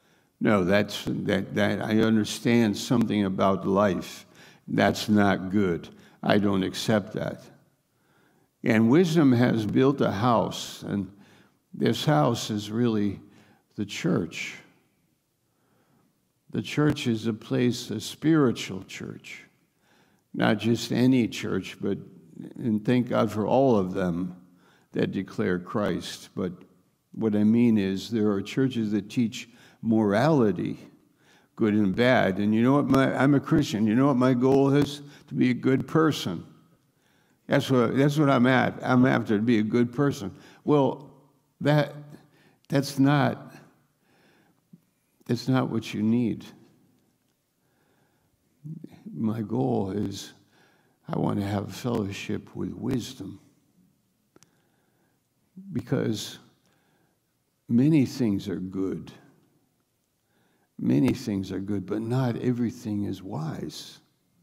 that I understand something about life. That's not good. I don't accept that. And wisdom has built a house, and this house is really the church. The church is a place, a spiritual church, not just any church, and thank God for all of them that declare Christ. But what I mean is there are churches that teach morality, good and bad. And you know what? I'm a Christian. You know what my goal is? To be a good person. That's what I'm at. I'm after to be a good person. Well, that's not it's not what you need. My goal is I want to have a fellowship with wisdom, because many things are good. Many things are good, but not everything is wise.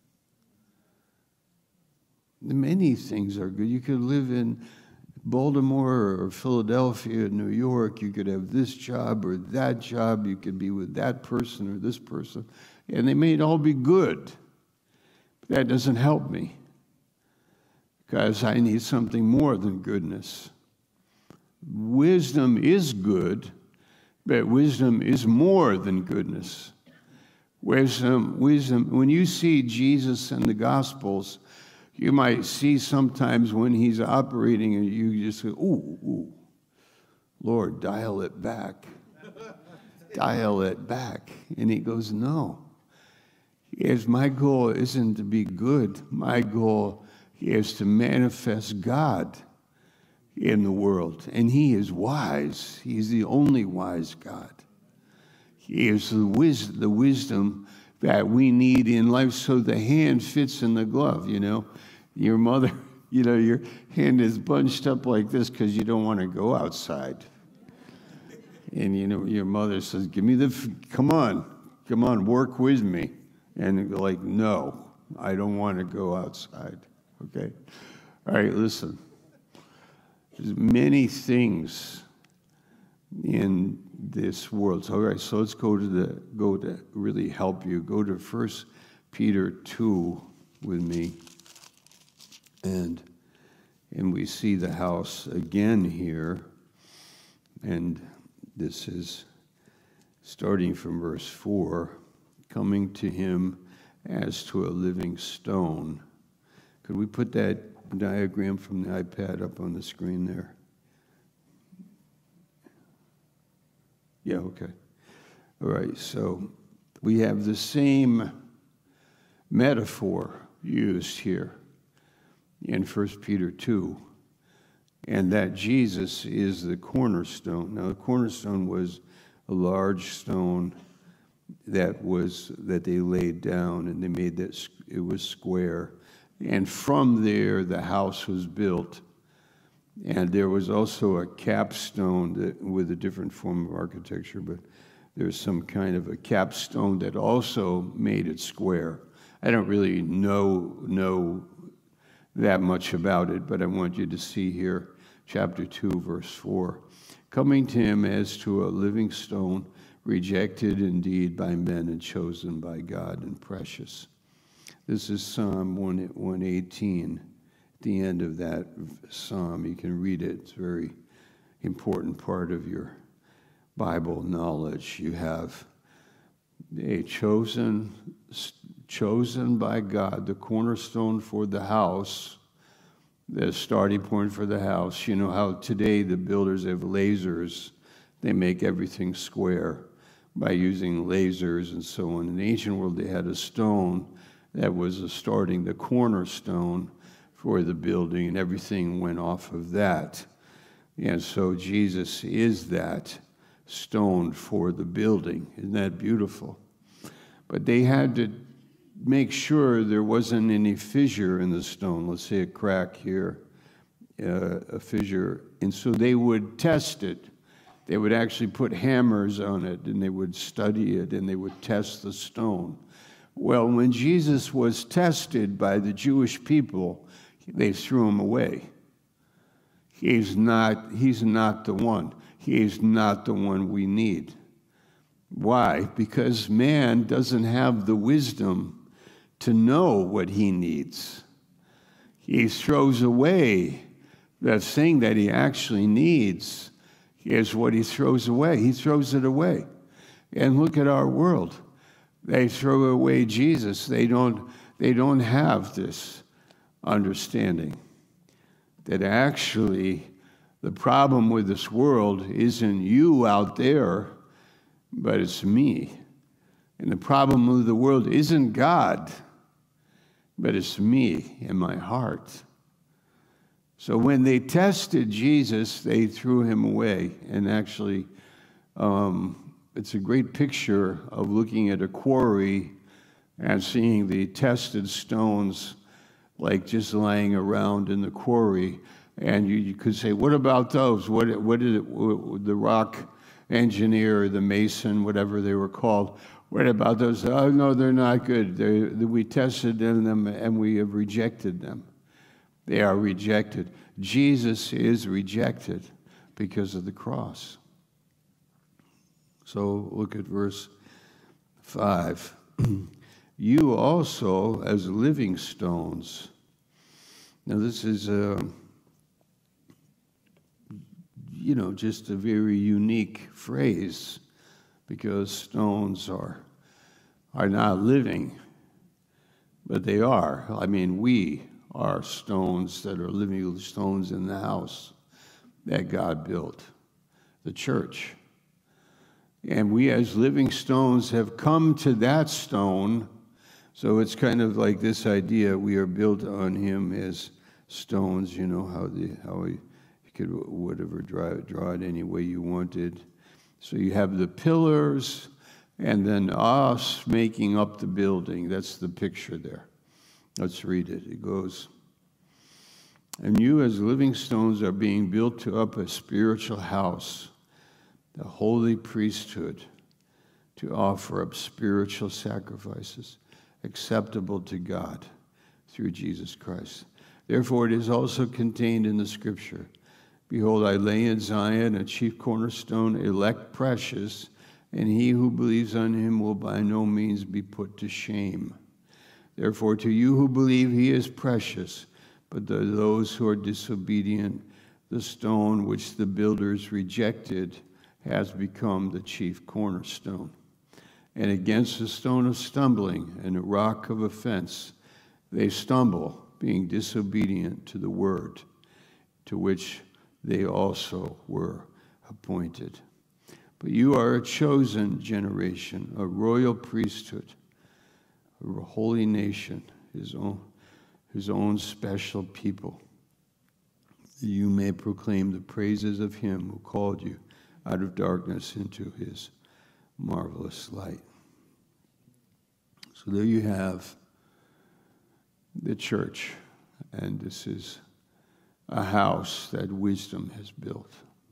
Many things are good. You could live in Baltimore or Philadelphia, New York. You could have this job or that job. You could be with that person or this person. And they may all be good. But that doesn't help me, because I need something more than goodness. Wisdom is good, but wisdom is more than goodness. Wisdom, when you see Jesus in the Gospels, you might see sometimes when he's operating and you just go, ooh, Lord, dial it back. Dial it back. And he goes, no. My goal isn't to be good. My goal is to manifest God in the world. And he is wise. He's the only wise God. He is the wisdom that we need in life, so the hand fits in the glove, you know. Your mother, you know, your hand is bunched up like this because you don't want to go outside. And, you know, your mother says, come on, work with me. And you're like, no, I don't want to go outside, okay? All right, listen. There's many things in this world. All right, so let's go to really help you. Go to 1 Peter 2 with me. And we see the house again here. And this is starting from verse 4, coming to him as to a living stone. Could we put that diagram from the iPad up on the screen there? Yeah, okay. All right, so we have the same metaphor used here in 1 Peter 2, and that Jesus is the cornerstone. Now, the cornerstone was a large stone that they laid down, and they made that it was square, and from there the house was built. And there was also a capstone with a different form of architecture, but there's some kind of a capstone that also made it square. I don't really know that much about it, but I want you to see here, chapter 2, verse 4. Coming to him as to a living stone, rejected indeed by men and chosen by God and precious. This is Psalm 118. At the end of that psalm, you can read it. It's a very important part of your Bible knowledge. You have a chosen by God, the cornerstone for the house, the starting point for the house. You know how today the builders have lasers. They make everything square by using lasers and so on. In the ancient world, they had a stone that was the cornerstone for the building, and everything went off of that. And so Jesus is that stone for the building. Isn't that beautiful? But they had to make sure there wasn't any fissure in the stone. Let's say a crack here, a fissure. And so they would test it. They would actually put hammers on it, and they would study it, and they would test the stone. Well, when Jesus was tested by the Jewish people, they threw him away. He's not the one. He is not the one we need. Why? Because man doesn't have the wisdom to know what he needs. He throws away that thing that he actually needs. Is what he throws away. He throws it away. And look at our world. They throw away Jesus. They don't have this understanding that actually the problem with this world isn't you out there, but it's me. And the problem with the world isn't God, but it's me and my heart. So when they tested Jesus, they threw him away. And actually, it's a great picture of looking at a quarry and seeing the tested stones like just lying around in the quarry. And you could say, what about those? What did the rock engineer, the mason, whatever they were called, what about those? Oh, no, they're not good. We tested them and we have rejected them. They are rejected. Jesus is rejected because of the cross. So look at verse 5. You also, as living stones. Now this is, just a very unique phrase, because stones are not living, but they are. I mean, we are stones that are living stones in the house that God built, the church. And we as living stones have come to that stone. So it's kind of like this idea, we are built on him as stones, how you could whatever draw it any way you wanted. So you have the pillars and then us making up the building. That's the picture there. Let's read it. It goes, and you as living stones are being built up a spiritual house, the holy priesthood, to offer up spiritual sacrifices acceptable to God through Jesus Christ. Therefore, it is also contained in the scripture, behold, I lay in Zion a chief cornerstone, elect precious, and he who believes on him will by no means be put to shame. Therefore, to you who believe, he is precious, but to those who are disobedient, the stone which the builders rejected has become the chief cornerstone. And against the stone of stumbling and a rock of offense, they stumble, being disobedient to the word, to which they also were appointed. But you are a chosen generation, a royal priesthood, a holy nation, his own special people. You may proclaim the praises of him who called you out of darkness into his marvelous light. So there you have the church, and this is a house that wisdom has built.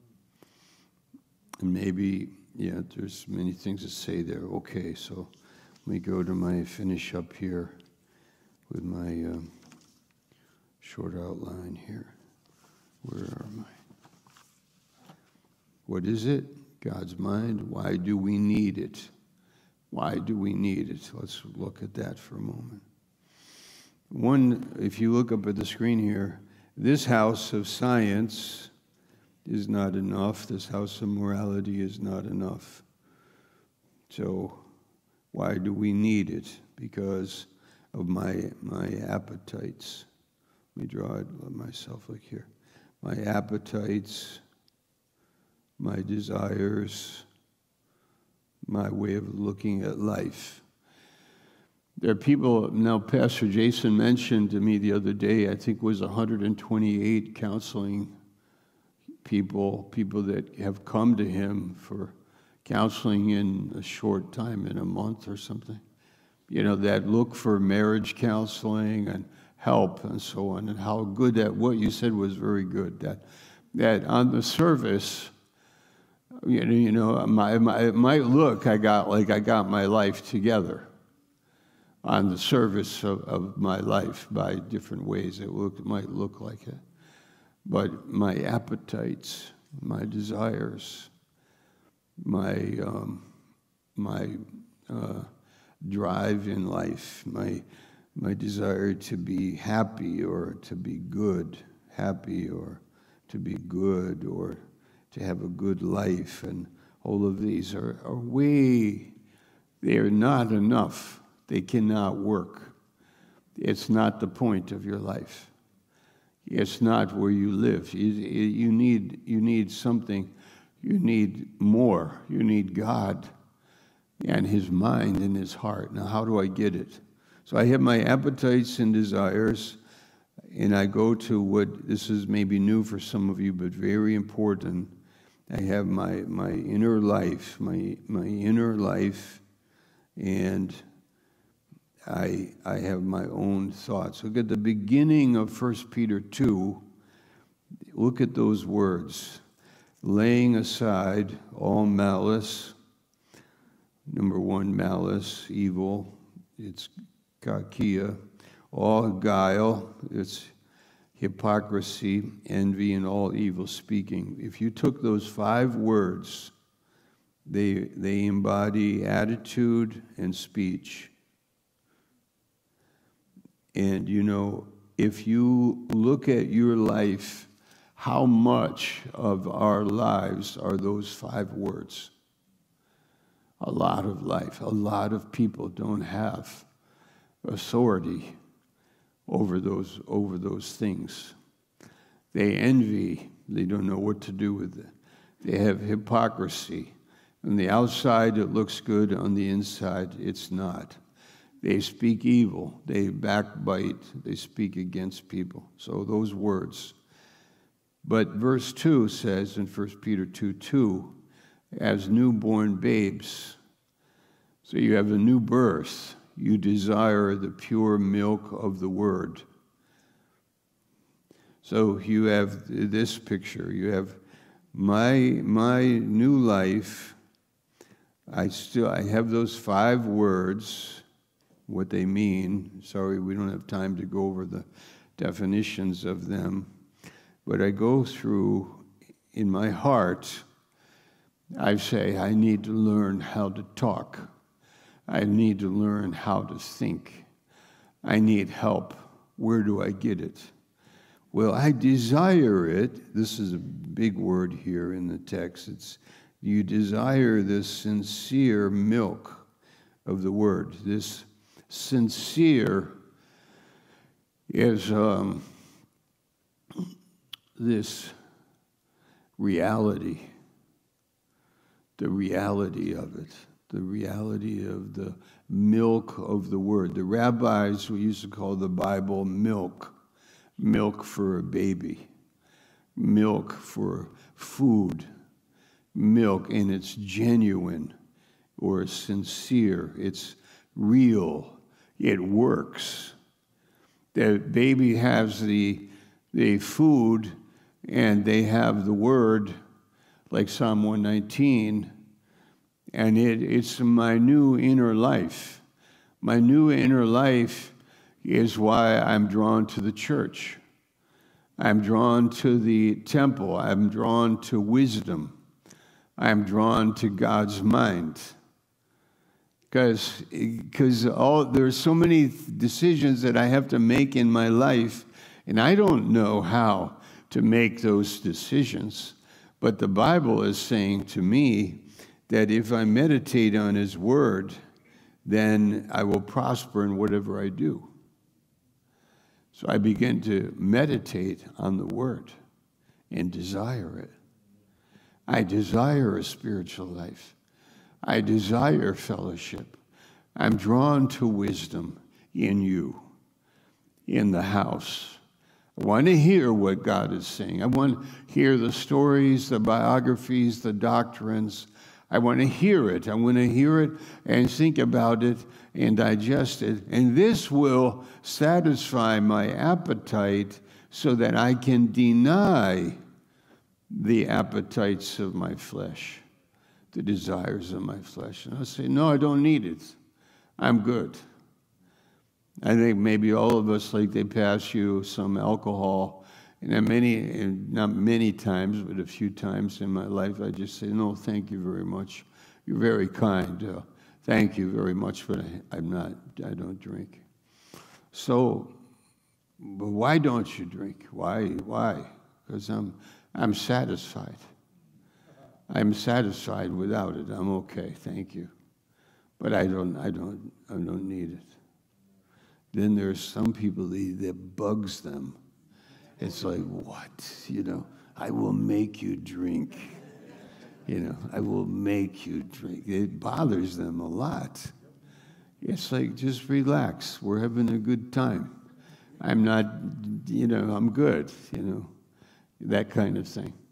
And maybe, there's many things to say there. Okay, so let me go to finish up here with my short outline here. Where am I? What is it? God's mind. Why do we need it? Why do we need it? Let's look at that for a moment. One, if you look up at the screen here, this house of science is not enough. This house of morality is not enough. So why do we need it? Because of my appetites. Let me draw it myself like here. My appetites, my desires, my way of looking at life. There are people, now Pastor Jason mentioned to me the other day, I think it was 128 counseling people that have come to him for counseling in a short time, in a month or something, that look for marriage counseling and help and so on, and how good that, what you said was very good, that on the surface, it might look I got my life together on the surface of my life by different ways. It might look like it. But my appetites, my desires, my drive in life, my desire to be happy or to be good, happy or to be good or to have a good life, and all of these are they are not enough. They cannot work. It's not the point of your life. It's not where you live. You need something. You need more. You need God and his mind and his heart. Now, how do I get it? So I have my appetites and desires, and I go to what, this is maybe new for some of you, but very important, I have my inner life, my inner life, and I have my own thoughts. Look at the beginning of 1 Peter 2. Look at those words. Laying aside all malice. Number one, malice, evil. It's kakia. All guile. It's hypocrisy, envy, and all evil speaking. If you took those 5 words, they embody attitude and speech. And you know, if you look at your life, how much of our lives are those 5 words? A lot of life. A lot of people don't have authority over those things. They envy. They don't know what to do with it. They have hypocrisy. On the outside, it looks good. On the inside, it's not. They speak evil. They backbite. They speak against people. So those words. But verse 2 says in 1 Peter 2:2, as newborn babes, so you have a new birth, you desire the pure milk of the word. So you have this picture. You have my new life. I have those 5 words, what they mean. Sorry, we don't have time to go over the definitions of them. But I go through, in my heart, I say, I need to learn how to talk. I need to learn how to think. I need help. Where do I get it? Well, I desire it. This is a big word here in the text. It's you desire this sincere milk of the word. This sincere is this reality, the reality of it, the reality of the milk of the word. The rabbis, we used to call the Bible milk for a baby, milk for food, milk, and it's genuine or sincere, it's real, it works. The baby has the food, and they have the word, like Psalm 119, and it's my new inner life. My new inner life is why I'm drawn to the church. I'm drawn to the temple. I'm drawn to wisdom. I'm drawn to God's mind. Because there's so many decisions that I have to make in my life, and I don't know how to make those decisions. But the Bible is saying to me that if I meditate on His Word, then I will prosper in whatever I do. So I begin to meditate on the Word and desire it. I desire a spiritual life. I desire fellowship. I'm drawn to wisdom in you, in the house. I want to hear what God is saying. I want to hear the stories, the biographies, the doctrines. I want to hear it. I want to hear it and think about it and digest it. And this will satisfy my appetite so that I can deny the appetites of my flesh, the desires of my flesh. And I'll say, no, I don't need it. I'm good. I think maybe all of us, like they pass you some alcohol, and not many times, but a few times in my life, I just say, no, thank you very much. You're very kind. Thank you very much, but I don't drink. So, but why don't you drink? Why? Because I'm satisfied. I'm satisfied without it. I'm okay, thank you. But I don't need it. Then there's some people that bugs them. It's like, what? I will make you drink. I will make you drink. It bothers them a lot. It's like, just relax. We're having a good time. I'm not, I'm good, that kind of thing.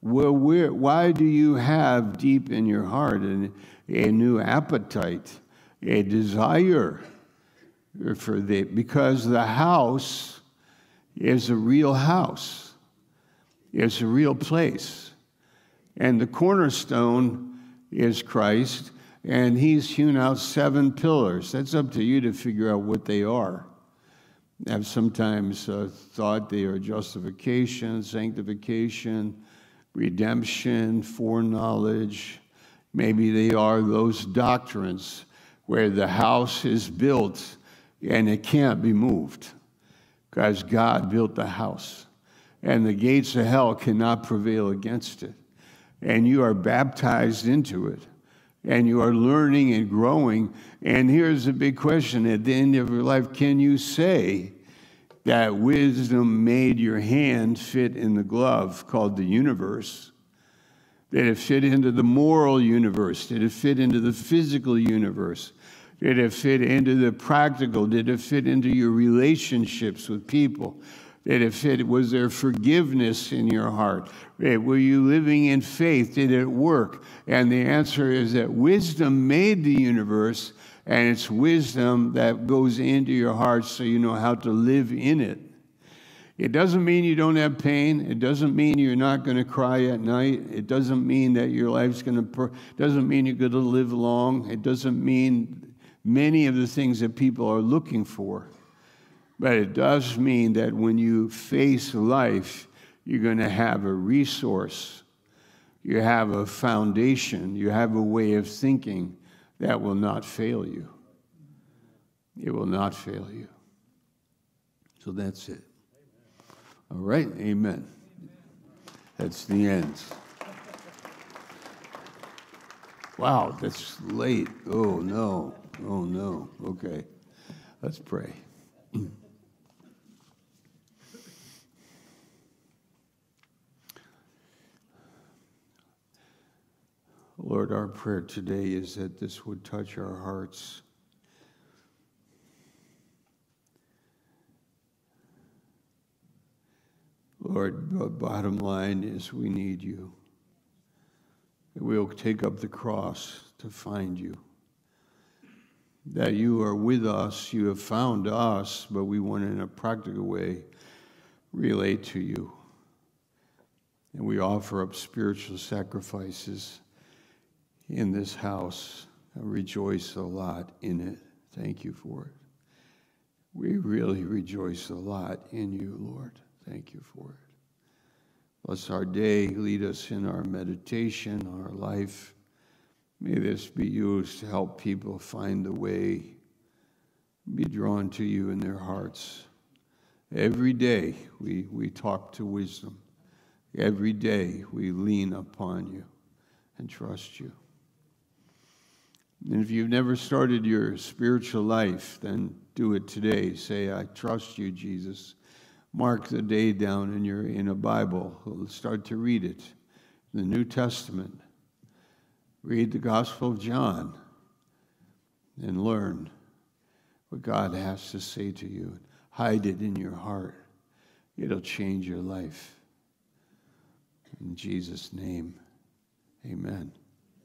Well, why do you have deep in your heart a new appetite, a desire for because the house is a real house. It's a real place. And the cornerstone is Christ, and he's hewn out 7 pillars. That's up to you to figure out what they are. I've sometimes thought they are justification, sanctification, redemption, foreknowledge. Maybe they are those doctrines where the house is built and it can't be moved because God built the house. And the gates of hell cannot prevail against it. And you are baptized into it. And you are learning and growing. And here's the big question at the end of your life. Can you say that wisdom made your hand fit in the glove called the universe? Did it fit into the moral universe? Did it fit into the physical universe? Did it fit into the practical? Did it fit into your relationships with people? Did it fit? Was there forgiveness in your heart? Were you living in faith? Did it work? And the answer is that wisdom made the universe, and it's wisdom that goes into your heart so you know how to live in it. It doesn't mean you don't have pain. It doesn't mean you're not going to cry at night. It doesn't mean that your life's going to, doesn't mean you're going to live long. It doesn't mean many of the things that people are looking for. But it does mean that when you face life, you're going to have a resource. You have a foundation. You have a way of thinking that will not fail you. It will not fail you. So that's it. All right? Amen. That's the end. Wow, that's late. Oh, no. Oh, no. Okay. Let's pray. Lord, our prayer today is that this would touch our hearts. Lord, the bottom line is we need you. That we'll take up the cross to find you. That you are with us, you have found us, but we want to, in a practical way, relate to you. And we offer up spiritual sacrifices in this house. I rejoice a lot in it. Thank you for it. We really rejoice a lot in you, Lord. Thank you for it. Bless our day. Lead us in our meditation, our life. May this be used to help people find the way, be drawn to you in their hearts. Every day we talk to wisdom. Every day we lean upon you and trust you. And if you've never started your spiritual life, then do it today. Say, I trust you, Jesus. Mark the day down in a Bible. Start to read it. The New Testament. Read the Gospel of John and learn what God has to say to you. Hide it in your heart. It'll change your life. In Jesus' name, amen.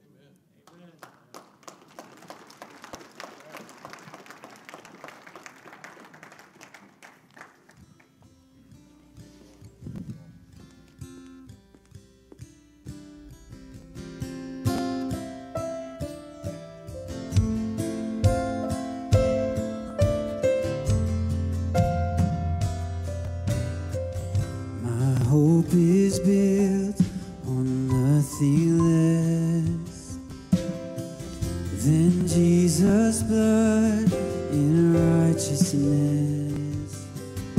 Hope is built on nothing less than Jesus' blood and righteousness.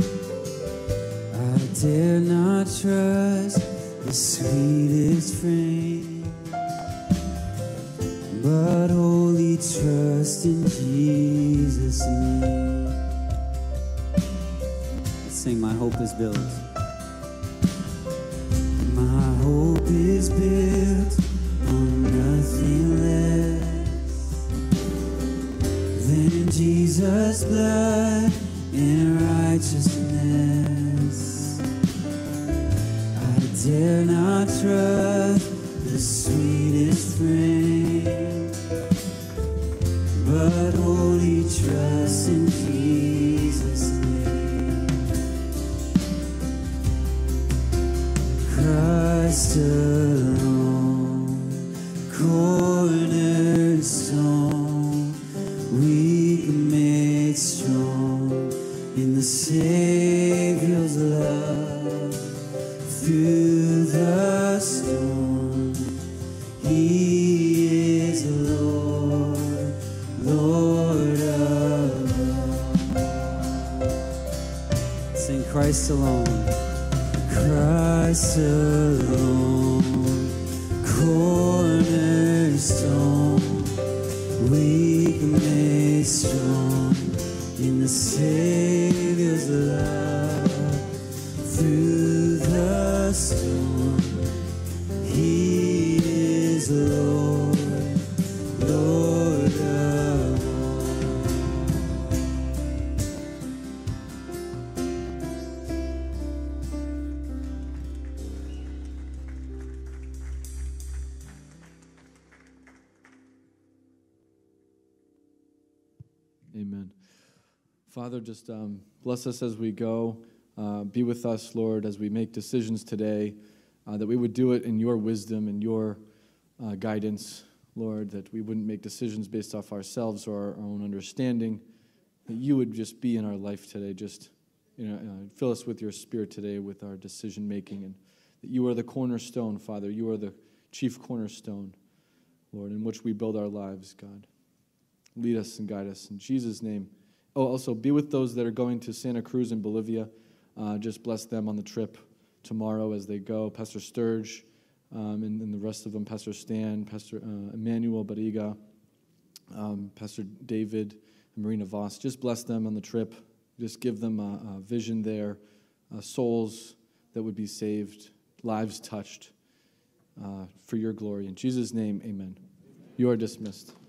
I dare not trust the sweetest frame, but wholly trust in Jesus' name. Let's sing, My Hope is Built. My hope is built on nothing less than Jesus' blood and righteousness. I dare not trust the sweetest friend, but only trust in Jesus' name. Christ alone, cornerstone, weak made strong in the Savior's love. Through the storm, He is Lord, Lord of all. Sing Christ alone, Christ alone, cornerstone, weak made strong in the Savior's love. Through the storm, He is Lord, Lord of all. Amen. Father, just bless us as we go. Be with us, Lord, as we make decisions today, that we would do it in your wisdom and your guidance, Lord, that we wouldn't make decisions based off ourselves or our own understanding, that you would just be in our life today. Just fill us with your spirit today with our decision making, and that you are the cornerstone, Father. You are the chief cornerstone, Lord, in which we build our lives, God. Lead us and guide us in Jesus' name. Oh, also be with those that are going to Santa Cruz in Bolivia. Just bless them on the trip tomorrow as they go. Pastor Sturge and the rest of them, Pastor Stan, Pastor Emmanuel Barriga, Pastor David, and Marina Voss. Just bless them on the trip. Just give them a vision there, souls that would be saved, lives touched for your glory. In Jesus' name, amen. You are dismissed.